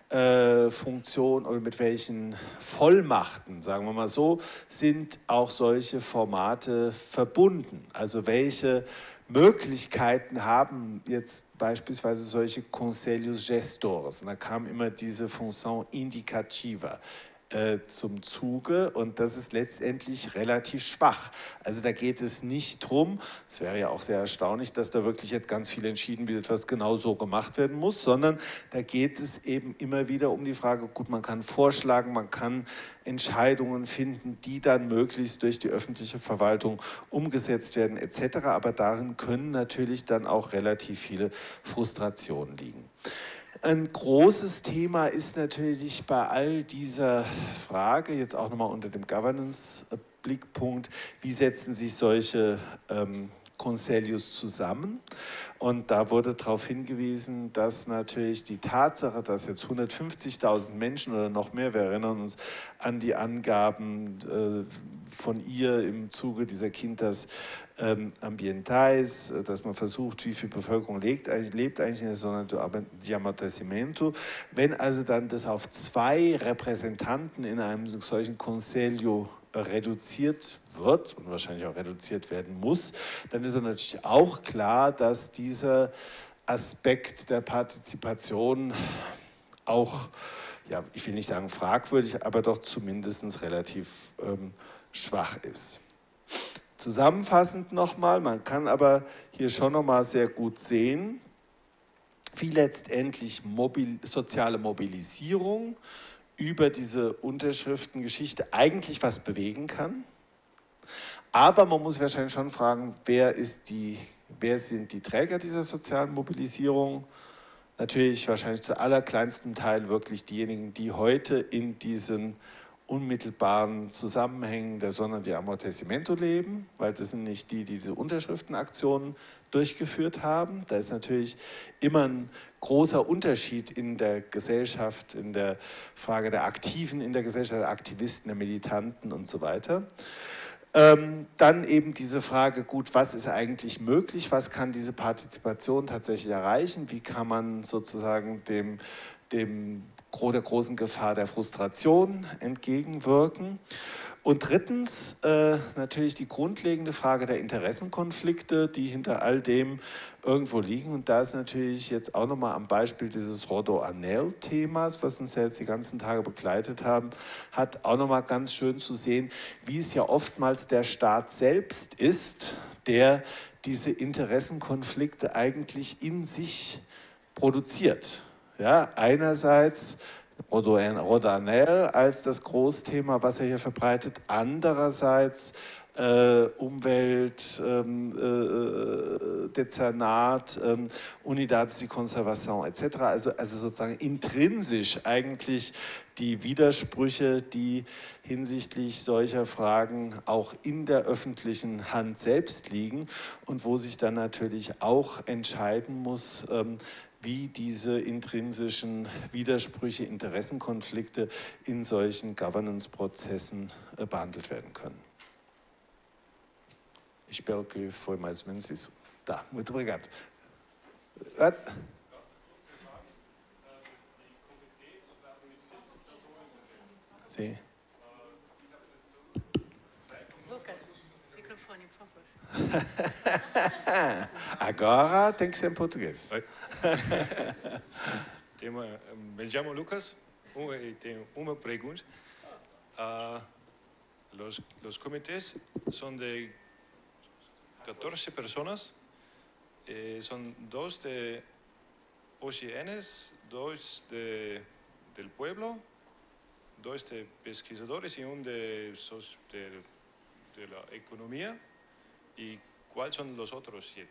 äh, Funktionen oder mit welchen Vollmachten, sagen wir mal so, sind auch solche Formate verbunden. Also welche Möglichkeiten haben jetzt beispielsweise solche Conselhos Gestores. Und da kam immer diese Função indicativa äh, zum Zuge und das ist letztendlich relativ schwach. Also da geht es nicht drum, es wäre ja auch sehr erstaunlich, dass da wirklich jetzt ganz viel entschieden wird, was genau so gemacht werden muss, sondern da geht es eben immer wieder um die Frage, gut, man kann vorschlagen, man kann Entscheidungen finden, die dann möglichst durch die öffentliche Verwaltung umgesetzt werden et cetera. Aber darin können natürlich dann auch relativ viele Frustrationen liegen. Ein großes Thema ist natürlich bei all dieser Frage, jetzt auch nochmal unter dem Governance-Blickpunkt, wie setzen sich solche ähm, Conselhos zusammen? Und da wurde darauf hingewiesen, dass natürlich die Tatsache, dass jetzt hundertfünfzigtausend Menschen oder noch mehr, wir erinnern uns an die Angaben äh, von ihr im Zuge dieser Quintas ähm, Ambientais, dass man versucht, wie viel Bevölkerung lebt eigentlich, lebt eigentlich in der Zona de Amortecimento. Wenn also dann das auf zwei Repräsentanten in einem solchen Conselho reduziert wird und wahrscheinlich auch reduziert werden muss, dann ist natürlich auch klar, dass dieser Aspekt der Partizipation auch, ja, ich will nicht sagen fragwürdig, aber doch zumindest relativ ähm, schwach ist. Zusammenfassend nochmal, man kann aber hier schon nochmal sehr gut sehen, wie letztendlich mobil, soziale Mobilisierung über diese Unterschriftengeschichte eigentlich was bewegen kann. Aber man muss wahrscheinlich schon fragen, wer, ist die, wer sind die Träger dieser sozialen Mobilisierung? Natürlich wahrscheinlich zu allerkleinstem Teil wirklich diejenigen, die heute in diesen unmittelbaren Zusammenhängen der Zona de Amortecimento leben, weil das sind nicht die, die diese Unterschriftenaktionen durchgeführt haben. Da ist natürlich immer ein großer Unterschied in der Gesellschaft, in der Frage der Aktiven in der Gesellschaft, der Aktivisten, der Militanten und so weiter. Ähm, dann eben diese Frage, gut, was ist eigentlich möglich, was kann diese Partizipation tatsächlich erreichen, wie kann man sozusagen dem, dem der großen Gefahr der Frustration entgegenwirken. Und drittens äh, natürlich die grundlegende Frage der Interessenkonflikte, die hinter all dem irgendwo liegen. Und da ist natürlich jetzt auch nochmal am Beispiel dieses Rodoanel-Themas, was uns ja jetzt die ganzen Tage begleitet haben, hat auch nochmal ganz schön zu sehen, wie es ja oftmals der Staat selbst ist, der diese Interessenkonflikte eigentlich in sich produziert. Ja, einerseits Rodoanel als das Großthema, was er hier verbreitet, andererseits äh, Umwelt, ähm, äh, Dezernat, ähm, Unidades de Conservação et cetera. Also, also sozusagen intrinsisch eigentlich die Widersprüche, die hinsichtlich solcher Fragen auch in der öffentlichen Hand selbst liegen und wo sich dann natürlich auch entscheiden muss, ähm, wie diese intrinsischen Widersprüche, Interessenkonflikte in solchen Governance-Prozessen äh, behandelt werden können. Ich espero que foi mais ou menos isso. Tá, muito obrigado. Sim. Lucas, microfone, por favor. Agora tem que ser em português. Me chamo Lucas e tenho uma pergunta. Uh, los, los comités son de catorce personas, eh, son dos de O G Ns, dos de, del pueblo, dos de pesquisadores y uno de, de, de la economía. ¿Y cuáles son los otros siete?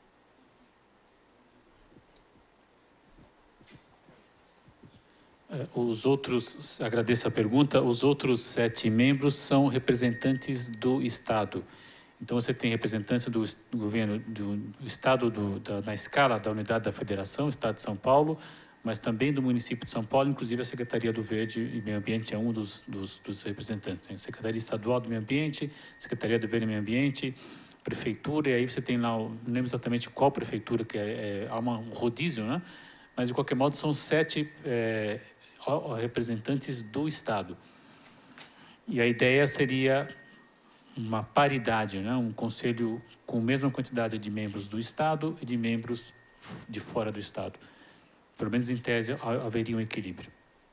Os outros, agradeço a pergunta, os outros sete membros são representantes do Estado. Então você tem representantes do, do governo do, do Estado, do, da, na escala da unidade da Federação, Estado de São Paulo, mas também do município de São Paulo, inclusive a Secretaria do Verde e Meio Ambiente é um dos, dos, dos representantes. Tem a Secretaria Estadual do Meio Ambiente, Secretaria do Verde e Meio Ambiente, Prefeitura, e aí você tem lá, não lembro exatamente qual prefeitura, que é, é há uma, um rodízio, né? mas de qualquer modo são sete é, representantes do Estado. E a ideia seria uma paridade, né? Um conselho com a mesma quantidade de membros do Estado e de membros de fora do Estado. Pelo menos em tese haveria um equilíbrio.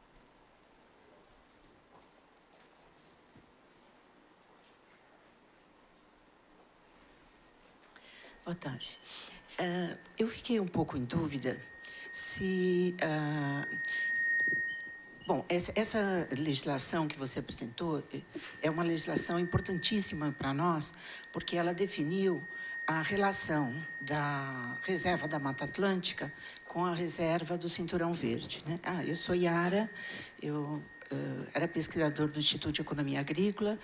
Boa tarde. Uh, eu fiquei um pouco em dúvida se... Uh, bom, essa, essa legislação que você apresentou é uma legislação importantíssima para nós, porque ela definiu a relação da reserva da Mata Atlântica com a reserva do Cinturão Verde, né? Ah, eu sou Yara, eu... Uh, era pesquisador do Instituto de Economia Agrícola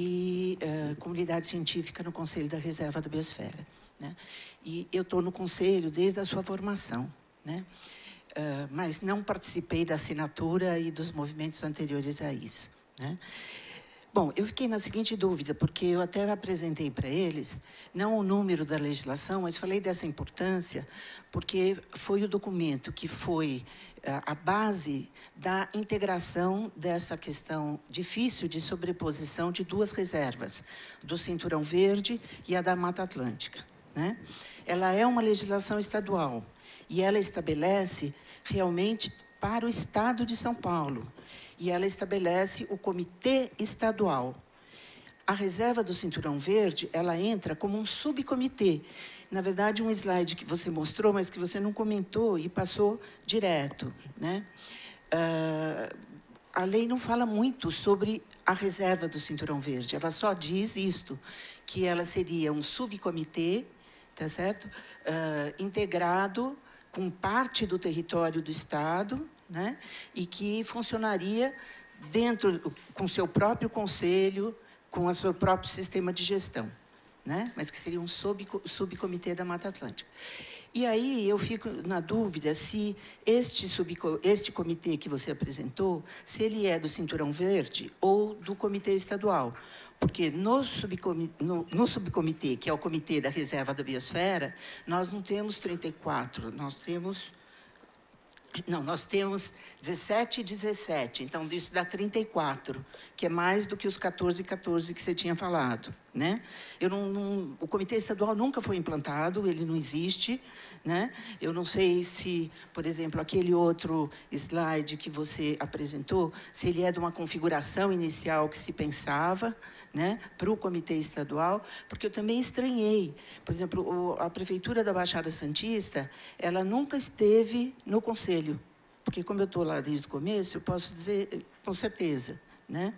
e uh, comunidade científica no Conselho da Reserva da Biosfera, né? E eu estou no Conselho desde a sua formação, né? Uh, mas não participei da assinatura e dos movimentos anteriores a isso, né? Bom, eu fiquei na seguinte dúvida, porque eu até apresentei para eles, não o número da legislação, mas falei dessa importância, porque foi o documento que foi a base da integração dessa questão difícil de sobreposição de duas reservas, do Cinturão Verde e a da Mata Atlântica, né? Ela é uma legislação estadual e ela estabelece realmente para o Estado de São Paulo, e ela estabelece o Comitê Estadual. A reserva do Cinturão Verde, ela entra como um subcomitê. Na verdade, um slide que você mostrou, mas que você não comentou e passou direto, né? Uh, a lei não fala muito sobre a reserva do Cinturão Verde, ela só diz isto, que ela seria um subcomitê, tá certo? Uh, integrado com parte do território do Estado, né? E que funcionaria dentro, com seu próprio conselho, com o seu próprio sistema de gestão, né? Mas que seria um sub, subcomitê da Mata Atlântica. E aí eu fico na dúvida se este, sub, este comitê que você apresentou, se ele é do Cinturão Verde ou do Comitê Estadual. Porque no, subcomitê, no, no subcomitê, que é o Comitê da Reserva da Biosfera, nós não temos trinta e quatro, nós temos... Não, nós temos dezessete e dezessete, então isso dá trinta e quatro, que é mais do que os quatorze e quatorze que você tinha falado, né? Eu não, não, o Comitê Estadual nunca foi implantado, ele não existe, né? Eu não sei se, por exemplo, aquele outro slide que você apresentou, se ele é de uma configuração inicial que se pensava, né, para o Comitê Estadual, porque eu também estranhei. Por exemplo, o, a Prefeitura da Baixada Santista, ela nunca esteve no Conselho, porque como eu estou lá desde o começo, eu posso dizer com certeza, né?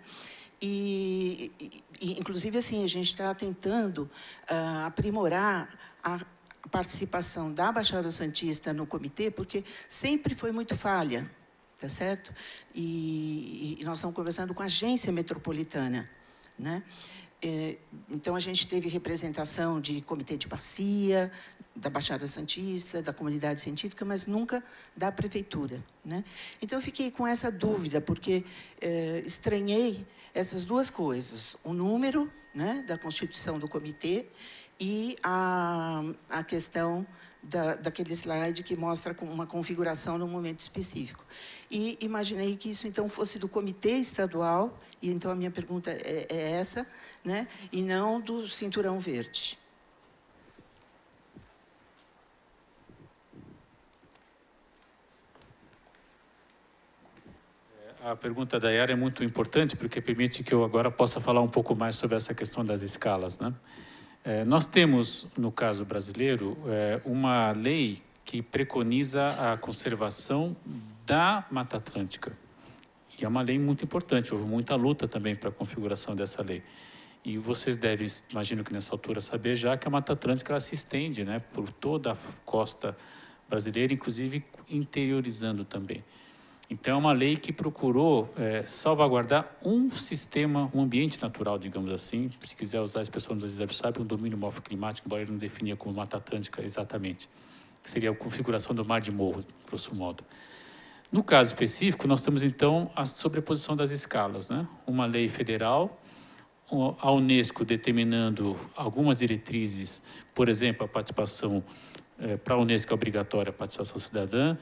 E, e inclusive, assim, a gente está tentando uh, aprimorar a participação da Baixada Santista no comitê, porque sempre foi muito falha, tá certo? E, e nós estamos conversando com a agência metropolitana, né? É, então, a gente teve representação de comitê de bacia, da Baixada Santista, da comunidade científica, mas nunca da prefeitura, né? Então, eu fiquei com essa dúvida, porque é, estranhei essas duas coisas, o número, né, da constituição do comitê e a, a questão da, daquele slide que mostra uma configuração num momento específico. E imaginei que isso, então, fosse do Comitê Estadual, e então a minha pergunta é, é essa, né? E não do Cinturão Verde. A pergunta da Yara é muito importante, porque permite que eu agora possa falar um pouco mais sobre essa questão das escalas, né? É, nós temos, no caso brasileiro, é, uma lei que preconiza a conservação da Mata Atlântica. E é uma lei muito importante, houve muita luta também para a configuração dessa lei. E vocês devem, imagino que nessa altura, saber já que a Mata Atlântica ela se estende, né, por toda a costa brasileira, inclusive interiorizando também. Então, é uma lei que procurou é, salvaguardar um sistema, um ambiente natural, digamos assim, se quiser usar a expressão do José Sabe, um domínio morfoclimático, embora ele não definia como Mata Atlântica exatamente, que seria a configuração do mar de morro, grosso modo. No caso específico, nós temos, então, a sobreposição das escalas, né? Uma lei federal, a Unesco determinando algumas diretrizes, por exemplo, a participação, é, para a Unesco é obrigatória a participação cidadã,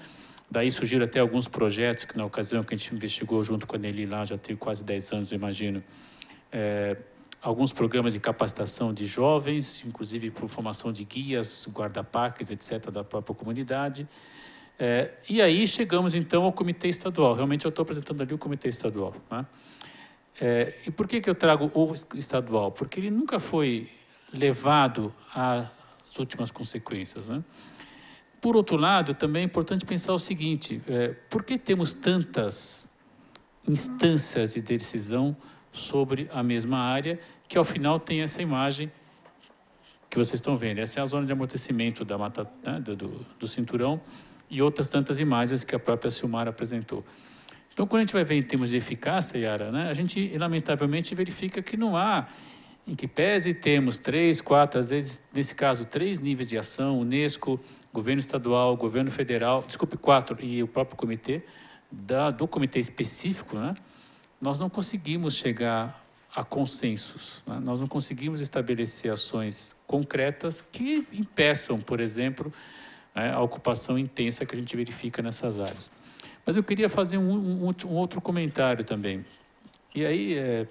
Daí surgiram até alguns projetos que, na ocasião que a gente investigou junto com a Nelly lá, já tem quase dez anos, eu imagino, é, alguns programas de capacitação de jovens, inclusive por formação de guias, guarda-parques, etcétera, da própria comunidade. É, e aí chegamos, então, ao Comitê Estadual. Realmente, eu estou apresentando ali o Comitê Estadual, né? É, e por que que eu trago o estadual? Porque ele nunca foi levado às últimas consequências, né? Por outro lado, também é importante pensar o seguinte, é, por que temos tantas instâncias de decisão sobre a mesma área, que ao final tem essa imagem que vocês estão vendo? Essa é a zona de amortecimento da mata, né, do, do, do cinturão, e outras tantas imagens que a própria Silmara apresentou. Então, quando a gente vai ver em termos de eficácia, Yara, né, a gente, lamentavelmente, verifica que não há, em que pese temos três, quatro, às vezes, nesse caso, três níveis de ação, Unesco, governo estadual, governo federal, desculpe, quatro, e o próprio comitê, da, do comitê específico, né, nós não conseguimos chegar a consensos, né? Nós não conseguimos estabelecer ações concretas que impeçam, por exemplo, né, a ocupação intensa que a gente verifica nessas áreas. Mas eu queria fazer um, um, um outro comentário também. E aí, é,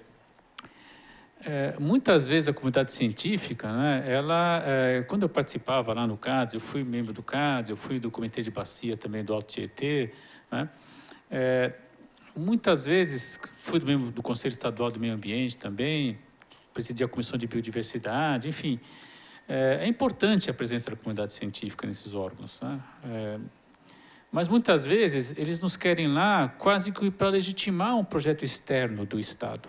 é, muitas vezes a comunidade científica, né, ela, é, quando eu participava lá no CADES, eu fui membro do CADES, eu fui do Comitê de Bacia também do Alto Tietê, né, é, muitas vezes fui do, membro do Conselho Estadual do Meio Ambiente também, presidi a Comissão de Biodiversidade, enfim. É, é importante a presença da comunidade científica nesses órgãos, né? É, mas muitas vezes eles nos querem lá quase que para legitimar um projeto externo do Estado.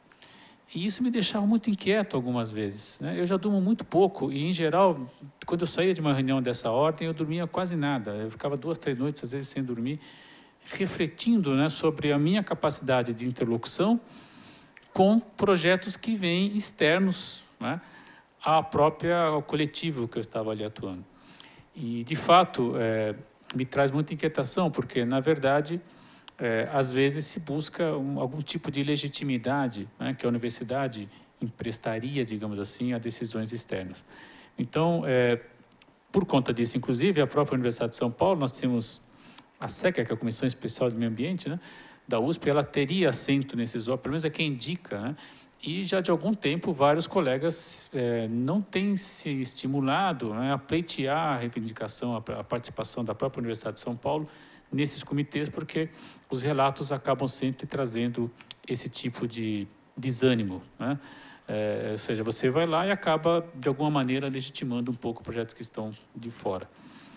E isso me deixava muito inquieto algumas vezes, né? Eu já durmo muito pouco e, em geral, quando eu saía de uma reunião dessa ordem, eu dormia quase nada. Eu ficava duas, três noites, às vezes, sem dormir, refletindo, né, sobre a minha capacidade de interlocução com projetos que vêm externos, né, à própria, ao coletivo que eu estava ali atuando. E, de fato, é, me traz muita inquietação, porque, na verdade, é, às vezes se busca um, algum tipo de legitimidade, né, que a universidade emprestaria, digamos assim, a decisões externas. Então, é, por conta disso, inclusive, a própria Universidade de São Paulo, nós temos a SECA, que é a Comissão Especial de Meio Ambiente, né, da U S P, ela teria assento nesses órgãos, pelo menos é quem indica, né, e já de algum tempo vários colegas é, não têm se estimulado, né, a pleitear a reivindicação, a, a participação da própria Universidade de São Paulo nesses comitês, porque os relatos acabam sempre trazendo esse tipo de desânimo, né? É, ou seja, você vai lá e acaba, de alguma maneira, legitimando um pouco projetos que estão de fora.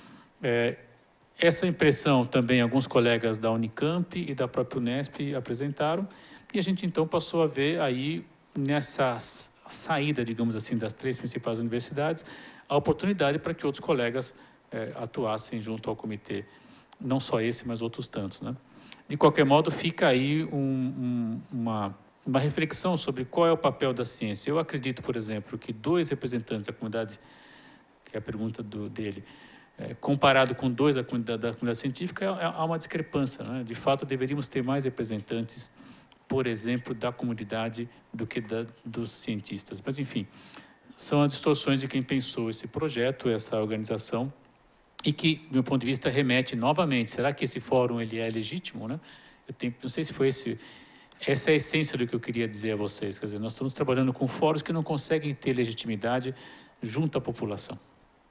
É, essa impressão também alguns colegas da Unicamp e da própria Unesp apresentaram, e a gente então passou a ver aí, nessa saída, digamos assim, das três principais universidades, a oportunidade para que outros colegas é, atuassem junto ao comitê, não só esse, mas outros tantos, né? De qualquer modo, fica aí um, um, uma, uma reflexão sobre qual é o papel da ciência. Eu acredito, por exemplo, que dois representantes da comunidade, que é a pergunta do, dele, é, comparado com dois da comunidade, da comunidade científica, é, é, há uma discrepância, né? De fato, deveríamos ter mais representantes, por exemplo, da comunidade do que da, dos cientistas. Mas, enfim, são as distorções de quem pensou esse projeto, essa organização, e que, do meu ponto de vista, remete novamente. Será que esse fórum ele é legítimo, né? Eu tenho, não sei se foi esse... Essa é a essência do que eu queria dizer a vocês. Quer dizer, nós estamos trabalhando com fóruns que não conseguem ter legitimidade junto à população,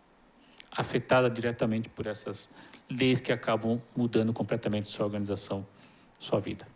afetada diretamente por essas leis que acabam mudando completamente sua organização, sua vida.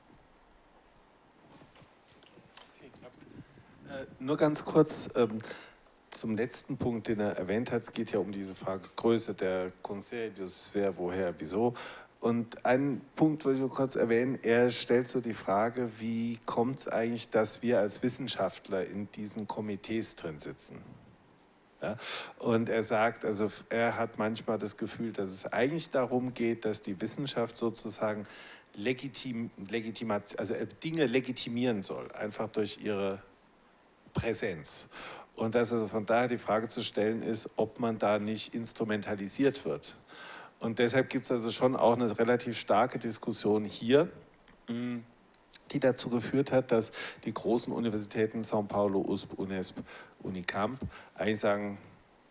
Nur ganz kurz ähm, zum letzten Punkt, den er erwähnt hat. Es geht ja um diese Frage Größe der Consejos, wer, woher, wieso. Und einen Punkt wollte ich nur kurz erwähnen. Er stellt so die Frage, wie kommt es eigentlich, dass wir als Wissenschaftler in diesen Komitees drin sitzen? Ja? Und er sagt, also er hat manchmal das Gefühl, dass es eigentlich darum geht, dass die Wissenschaft sozusagen legitim, legitimat, also Dinge legitimieren soll, einfach durch ihre Präsenz. Und dass also von daher die Frage zu stellen ist, ob man da nicht instrumentalisiert wird. Und deshalb gibt es also schon auch eine relativ starke Diskussion hier, die dazu geführt hat, dass die großen Universitäten São Paulo, U S P, Unesp, Unicamp eigentlich sagen,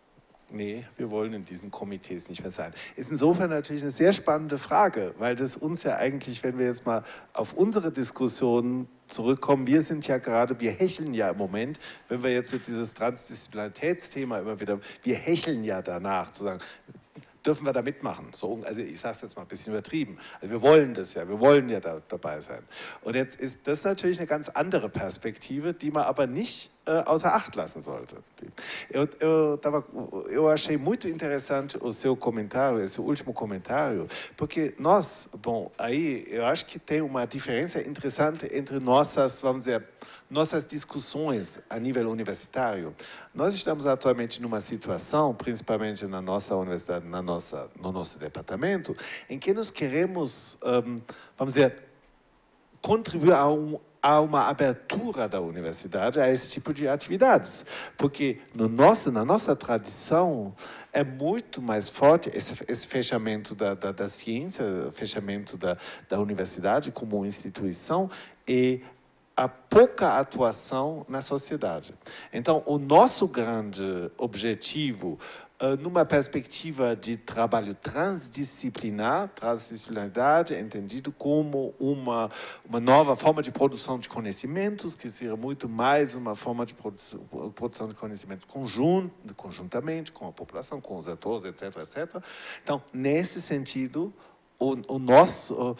nee, wir wollen in diesen Komitees nicht mehr sein. Ist insofern natürlich eine sehr spannende Frage, weil das uns ja eigentlich, wenn wir jetzt mal auf unsere Diskussion zurückkommen, wir sind ja gerade, wir hecheln ja im Moment, wenn wir jetzt so dieses Transdisziplinitätsthema immer wieder, wir hecheln ja danach, zu sagen, dürfen wir da mitmachen? So, also ich sage es jetzt mal ein bisschen übertrieben. Also wir wollen das ja, wir wollen ja da, dabei sein. Und jetzt ist das natürlich eine ganz andere Perspektive, die man aber nicht äh, außer Acht lassen sollte. Eu, eu, tava, eu achei muito interessante o seu comentário, esse último comentário, porque nós, bom, aí eu acho que tem uma diferença interessante entre nossas, vamos dizer, nossas discussões a nível universitário. Nós estamos atualmente numa situação, principalmente na nossa universidade, na nossa, no nosso departamento, em que nós queremos, um, vamos dizer, contribuir a, um, a uma abertura da universidade a esse tipo de atividades. Porque no nosso, na nossa tradição é muito mais forte esse, esse fechamento da, da, da ciência, fechamento da, da universidade como instituição e a pouca atuação na sociedade. Então, o nosso grande objetivo, numa perspectiva de trabalho transdisciplinar, transdisciplinaridade, entendido como uma, uma nova forma de produção de conhecimentos, que seria muito mais uma forma de produção, produção de conhecimentos conjunto, conjuntamente com a população, com os atores, etc, etcétera. Então, nesse sentido, o, o nosso...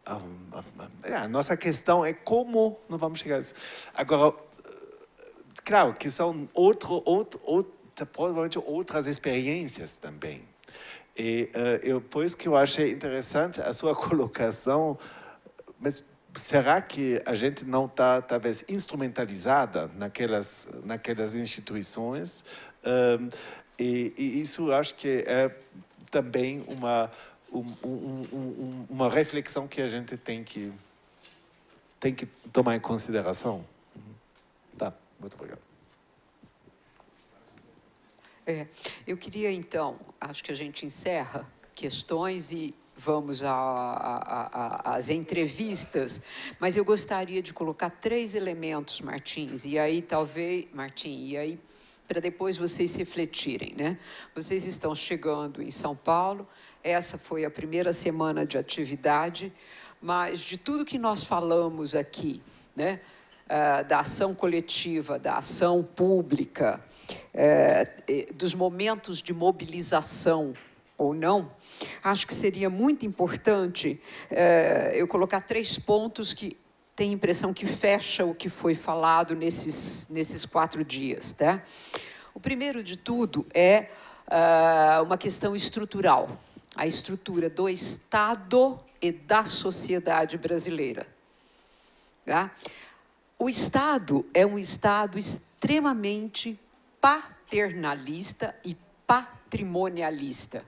A nossa questão é como nós vamos chegar a isso. Agora, claro que são outro, outro, outro, provavelmente outras experiências também. E uh, eu, por isso que eu achei interessante a sua colocação, mas será que a gente não está, talvez, instrumentalizada naquelas, naquelas instituições? Um, e, e isso acho que é também uma... Um, um, um, uma reflexão que a gente tem que, tem que tomar em consideração. Tá, muito obrigado. É, eu queria, então, acho que a gente encerra questões e vamos às entrevistas, mas eu gostaria de colocar três elementos, Martins, e aí talvez, Martim, e aí para depois vocês refletirem, né? Vocês estão chegando em São Paulo, essa foi a primeira semana de atividade, mas de tudo que nós falamos aqui, né? Uh, da ação coletiva, da ação pública, uh, dos momentos de mobilização ou não, acho que seria muito importante uh, eu colocar três pontos que tenho a impressão que fecha o que foi falado nesses, nesses quatro dias, tá? O primeiro de tudo é uh, uma questão estrutural, a estrutura do Estado e da sociedade brasileira. Tá? O Estado é um Estado extremamente paternalista e patrimonialista.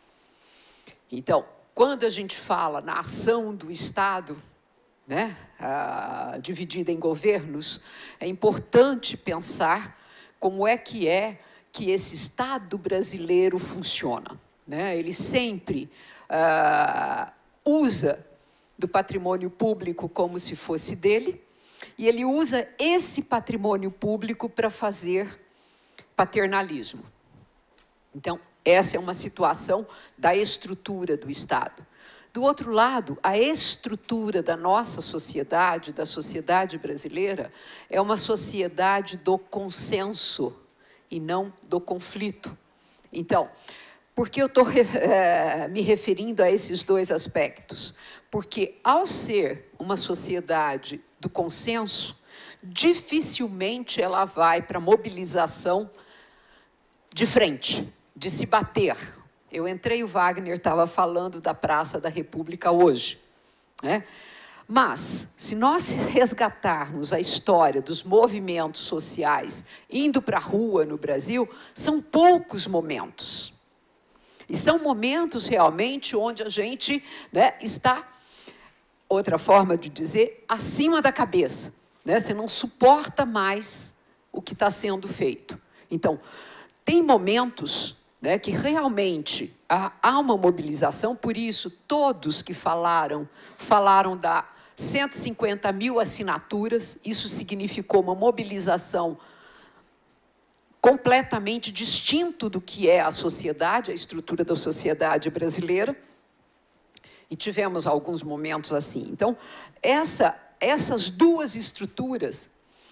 Então, quando a gente fala na ação do Estado, né, ah, dividida em governos, é importante pensar como é que é que esse Estado brasileiro funciona. Né? Ele sempre ah, usa do patrimônio público como se fosse dele, e ele usa esse patrimônio público para fazer paternalismo. Então, essa é uma situação da estrutura do Estado. Do outro lado, a estrutura da nossa sociedade, da sociedade brasileira, é uma sociedade do consenso e não do conflito. Então, por que eu estou é, me referindo a esses dois aspectos? Porque, ao ser uma sociedade do consenso, dificilmente ela vai para a mobilização de frente, de se bater. Eu entrei, o Wagner estava falando da Praça da República hoje, né? Mas, se nós resgatarmos a história dos movimentos sociais indo para a rua no Brasil, são poucos momentos. E são momentos, realmente, onde a gente, né, está, outra forma de dizer, acima da cabeça. Né? Você não suporta mais o que está sendo feito. Então, tem momentos... Né, que realmente há, há uma mobilização, por isso todos que falaram, falaram da cento e cinquenta mil assinaturas, isso significou uma mobilização completamente distinto do que é a sociedade, a estrutura da sociedade brasileira, e tivemos alguns momentos assim. Então, essa, essas duas estruturas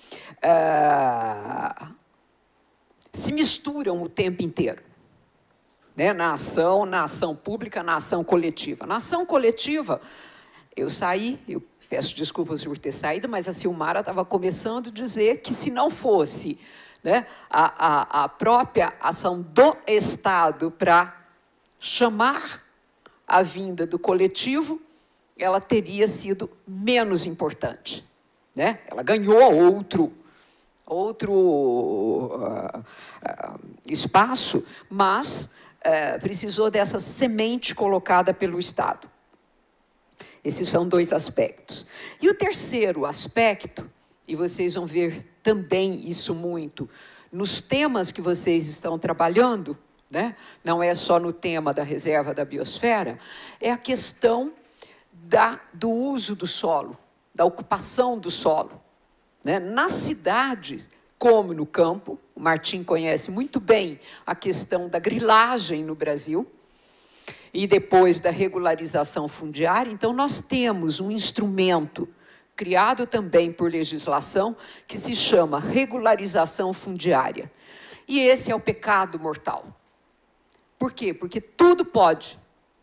ah, se misturam o tempo inteiro, né? Na ação, na ação pública, na ação coletiva. Na ação coletiva, eu saí, eu peço desculpas por ter saído, mas a Silmara estava começando a dizer que se não fosse, né, a, a, a própria ação do Estado para chamar a vinda do coletivo, ela teria sido menos importante, né? Ela ganhou outro, outro uh, uh, espaço, mas uh, precisou dessa semente colocada pelo Estado. Esses são dois aspectos. E o terceiro aspecto, e vocês vão ver também isso muito nos temas que vocês estão trabalhando, né? Não é só no tema da reserva da biosfera, é a questão da, do uso do solo, da ocupação do solo, né? Nas cidades, como no campo, o Martim conhece muito bem a questão da grilagem no Brasil, e depois da regularização fundiária. Então, nós temos um instrumento criado também por legislação, que se chama regularização fundiária. E esse é o pecado mortal. Por quê? Porque tudo pode.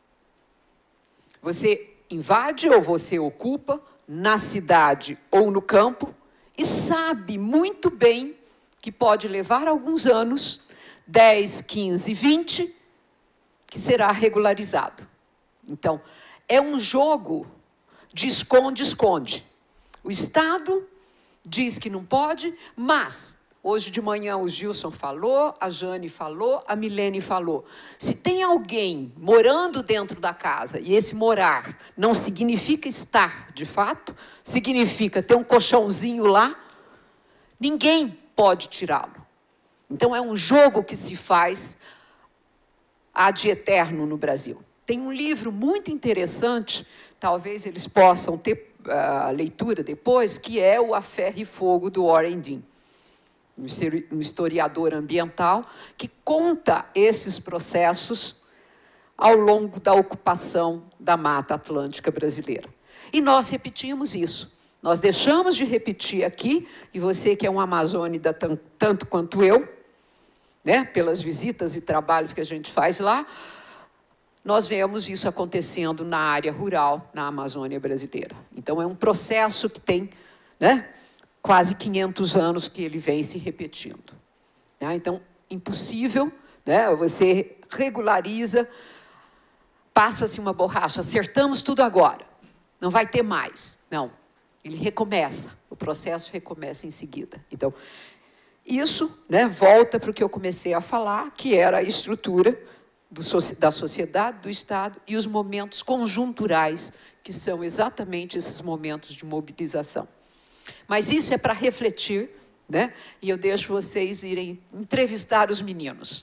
Você invade ou você ocupa, na cidade ou no campo, e sabe muito bem que pode levar alguns anos, dez, quinze, vinte, que será regularizado. Então, é um jogo de esconde-esconde. O Estado diz que não pode, mas, hoje de manhã o Gilson falou, a Jane falou, a Milene falou. Se tem alguém morando dentro da casa, e esse morar não significa estar de fato, significa ter um colchãozinho lá, ninguém pode tirá-lo. Então, é um jogo que se faz ad eterno no Brasil. Tem um livro muito interessante, talvez eles possam ter a uh, leitura depois, que é o A Ferro e Fogo, do Warren Dean, um historiador ambiental, que conta esses processos ao longo da ocupação da Mata Atlântica brasileira. E nós repetimos isso. Nós deixamos de repetir aqui, e você que é um amazônida tanto quanto eu, né, pelas visitas e trabalhos que a gente faz lá, nós vemos isso acontecendo na área rural, na Amazônia brasileira. Então, é um processo que tem, né, quase quinhentos anos que ele vem se repetindo. Né? Então, impossível, né, você regulariza, passa-se uma borracha, acertamos tudo agora, não vai ter mais. Não, ele recomeça, o processo recomeça em seguida. Então, isso, né, volta para o que eu comecei a falar, que era a estrutura do, da sociedade, do Estado, e os momentos conjunturais, que são exatamente esses momentos de mobilização. Mas isso é para refletir, né, e eu deixo vocês irem entrevistar os meninos.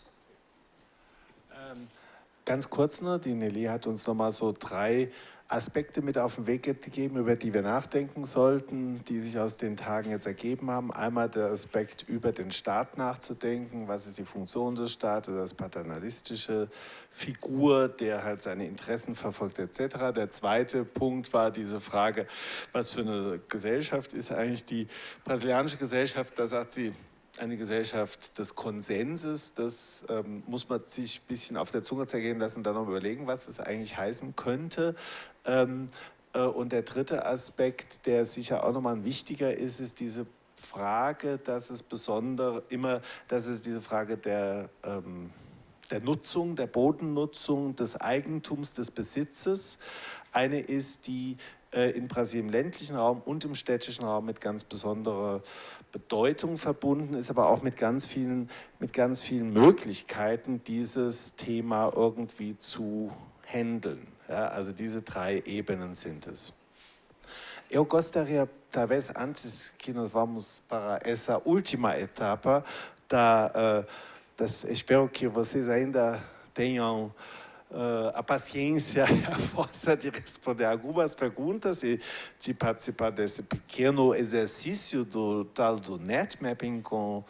Ähm, ganz kurz nur, die Nelly hat uns noch mal so drei Aspekte mit auf den Weg gegeben, über die wir nachdenken sollten, die sich aus den Tagen jetzt ergeben haben. Einmal der Aspekt, über den Staat nachzudenken, was ist die Funktion des Staates, als paternalistische Figur, der halt seine Interessen verfolgt et cetera. Der zweite Punkt war diese Frage, was für eine Gesellschaft ist eigentlich die brasilianische Gesellschaft, da sagt sie, eine Gesellschaft des Konsenses, das ähm, muss man sich ein bisschen auf der Zunge zergehen lassen, dann noch überlegen, was das eigentlich heißen könnte. Ähm, äh, und der dritte Aspekt, der sicher auch nochmal ein wichtiger ist, ist diese Frage, dass es besonders immer, dass es diese Frage der, ähm, der Nutzung, der Bodennutzung, des Eigentums, des Besitzes, eine ist, die in Brasilien im ländlichen Raum und im städtischen Raum mit ganz besonderer Bedeutung verbunden ist, aber auch mit ganz vielen, mit ganz vielen Möglichkeiten, dieses Thema irgendwie zu handeln. Ja, also diese drei Ebenen sind es. Eu gostaria, talvez, antes que nós vamos para essa última etapa, da, uh, das, espero que vocês ainda tenham Uh, a paciência e a força de responder algumas perguntas e de participar desse pequeno exercício do tal do net mapping com,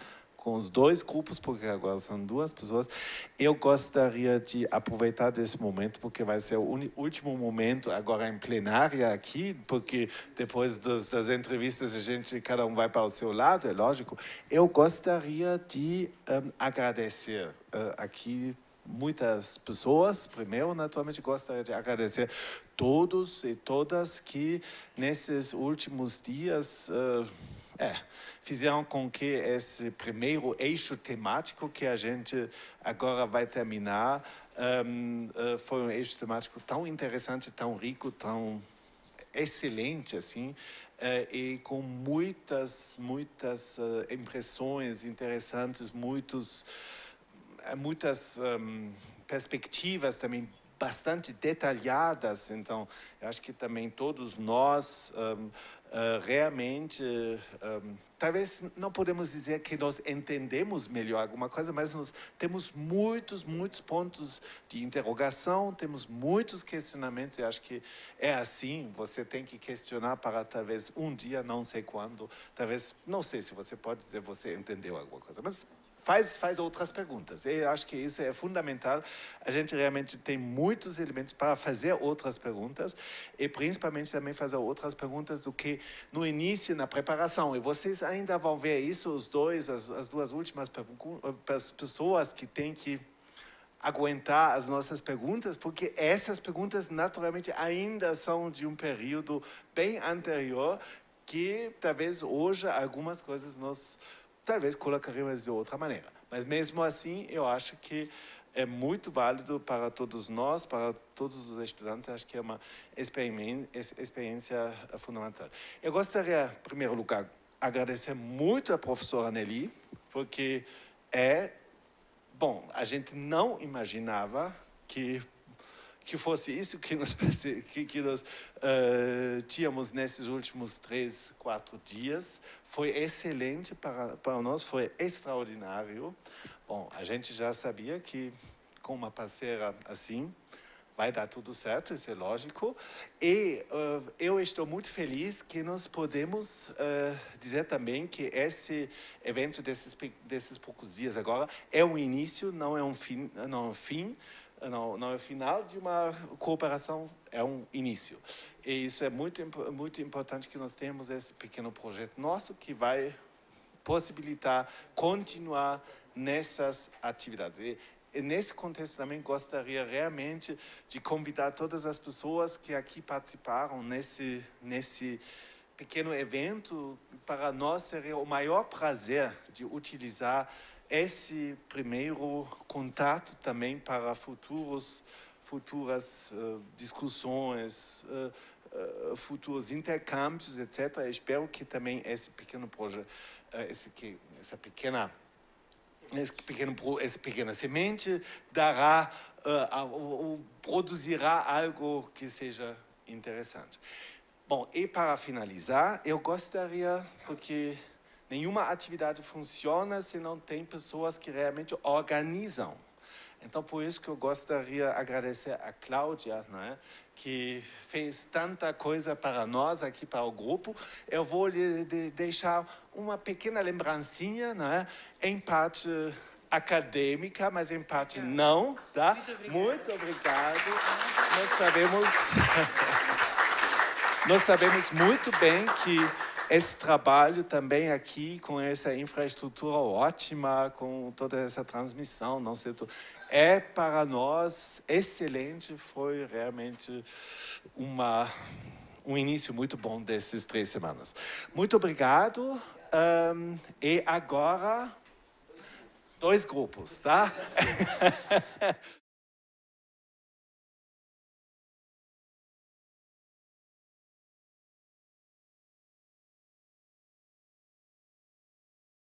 com os dois grupos, porque agora são duas pessoas. Eu gostaria de aproveitar desse momento, porque vai ser o último momento agora em plenária aqui, porque depois das, das entrevistas a gente, cada um vai para o seu lado, é lógico. Eu gostaria de um, agradecer uh, aqui muitas pessoas. Primeiro, naturalmente, gostaria de agradecer todos e todas que nesses últimos dias uh, é, fizeram com que esse primeiro eixo temático que a gente agora vai terminar um, uh, foi um eixo temático tão interessante, tão rico, tão excelente, assim, uh, e com muitas, muitas uh, impressões interessantes, muitos, muitas um, perspectivas também bastante detalhadas. Então, eu acho que também todos nós um, uh, realmente, um, talvez não podemos dizer que nós entendemos melhor alguma coisa, mas nós temos muitos, muitos pontos de interrogação, temos muitos questionamentos. Eu acho que é assim, você tem que questionar para talvez um dia, não sei quando, talvez, não sei se você pode dizer que você entendeu alguma coisa, mas Faz, faz outras perguntas. Eu acho que isso é fundamental. A gente realmente tem muitos elementos para fazer outras perguntas e principalmente também fazer outras perguntas do que no início, na preparação. E vocês ainda vão ver isso, os dois, as, as duas últimas pessoas que têm que aguentar as nossas perguntas, porque essas perguntas naturalmente ainda são de um período bem anterior, que talvez hoje algumas coisas nós talvez colocaríamos de outra maneira. Mas mesmo assim, eu acho que é muito válido para todos nós, para todos os estudantes. Acho que é uma experiência fundamental. Eu gostaria, em primeiro lugar, agradecer muito a professora Nelly, porque é, bom, a gente não imaginava que que fosse isso que nós, que, que nós uh, tínhamos nesses últimos três, quatro dias. Foi excelente para, para nós, foi extraordinário. Bom, a gente já sabia que com uma parceira assim vai dar tudo certo, isso é lógico. E uh, eu estou muito feliz que nós podemos uh, dizer também que esse evento desses, desses poucos dias agora é um início, não é um fim, não é um fim. Não, não é o final de uma cooperação, é um início. E isso é muito, muito importante que nós tenhamos esse pequeno projeto nosso que vai possibilitar continuar nessas atividades. E, e nesse contexto também gostaria realmente de convidar todas as pessoas que aqui participaram nesse, nesse pequeno evento. Para nós seria o maior prazer de utilizar esse primeiro contato também para futuros, futuras uh, discussões, uh, uh, futuros intercâmbios, etcétera. Espero que também esse pequeno projeto, uh, esse, que, essa pequena, esse pequeno, essa pequena semente dará, uh, uh, uh, produzirá algo que seja interessante. Bom, e para finalizar, eu gostaria, porque nenhuma atividade funciona se não tem pessoas que realmente organizam. Então, por isso que eu gostaria de agradecer a Cláudia, né, que fez tanta coisa para nós aqui, para o grupo. Eu vou lhe de deixar uma pequena lembrancinha, né, em parte acadêmica, mas em parte não. Tá? Muito obrigado. Nós sabemos, nós sabemos muito bem que esse trabalho também aqui, com essa infraestrutura ótima, com toda essa transmissão, não sei, é para nós excelente, foi realmente uma, um início muito bom dessas três semanas. Muito obrigado. Um, e agora, dois grupos, tá?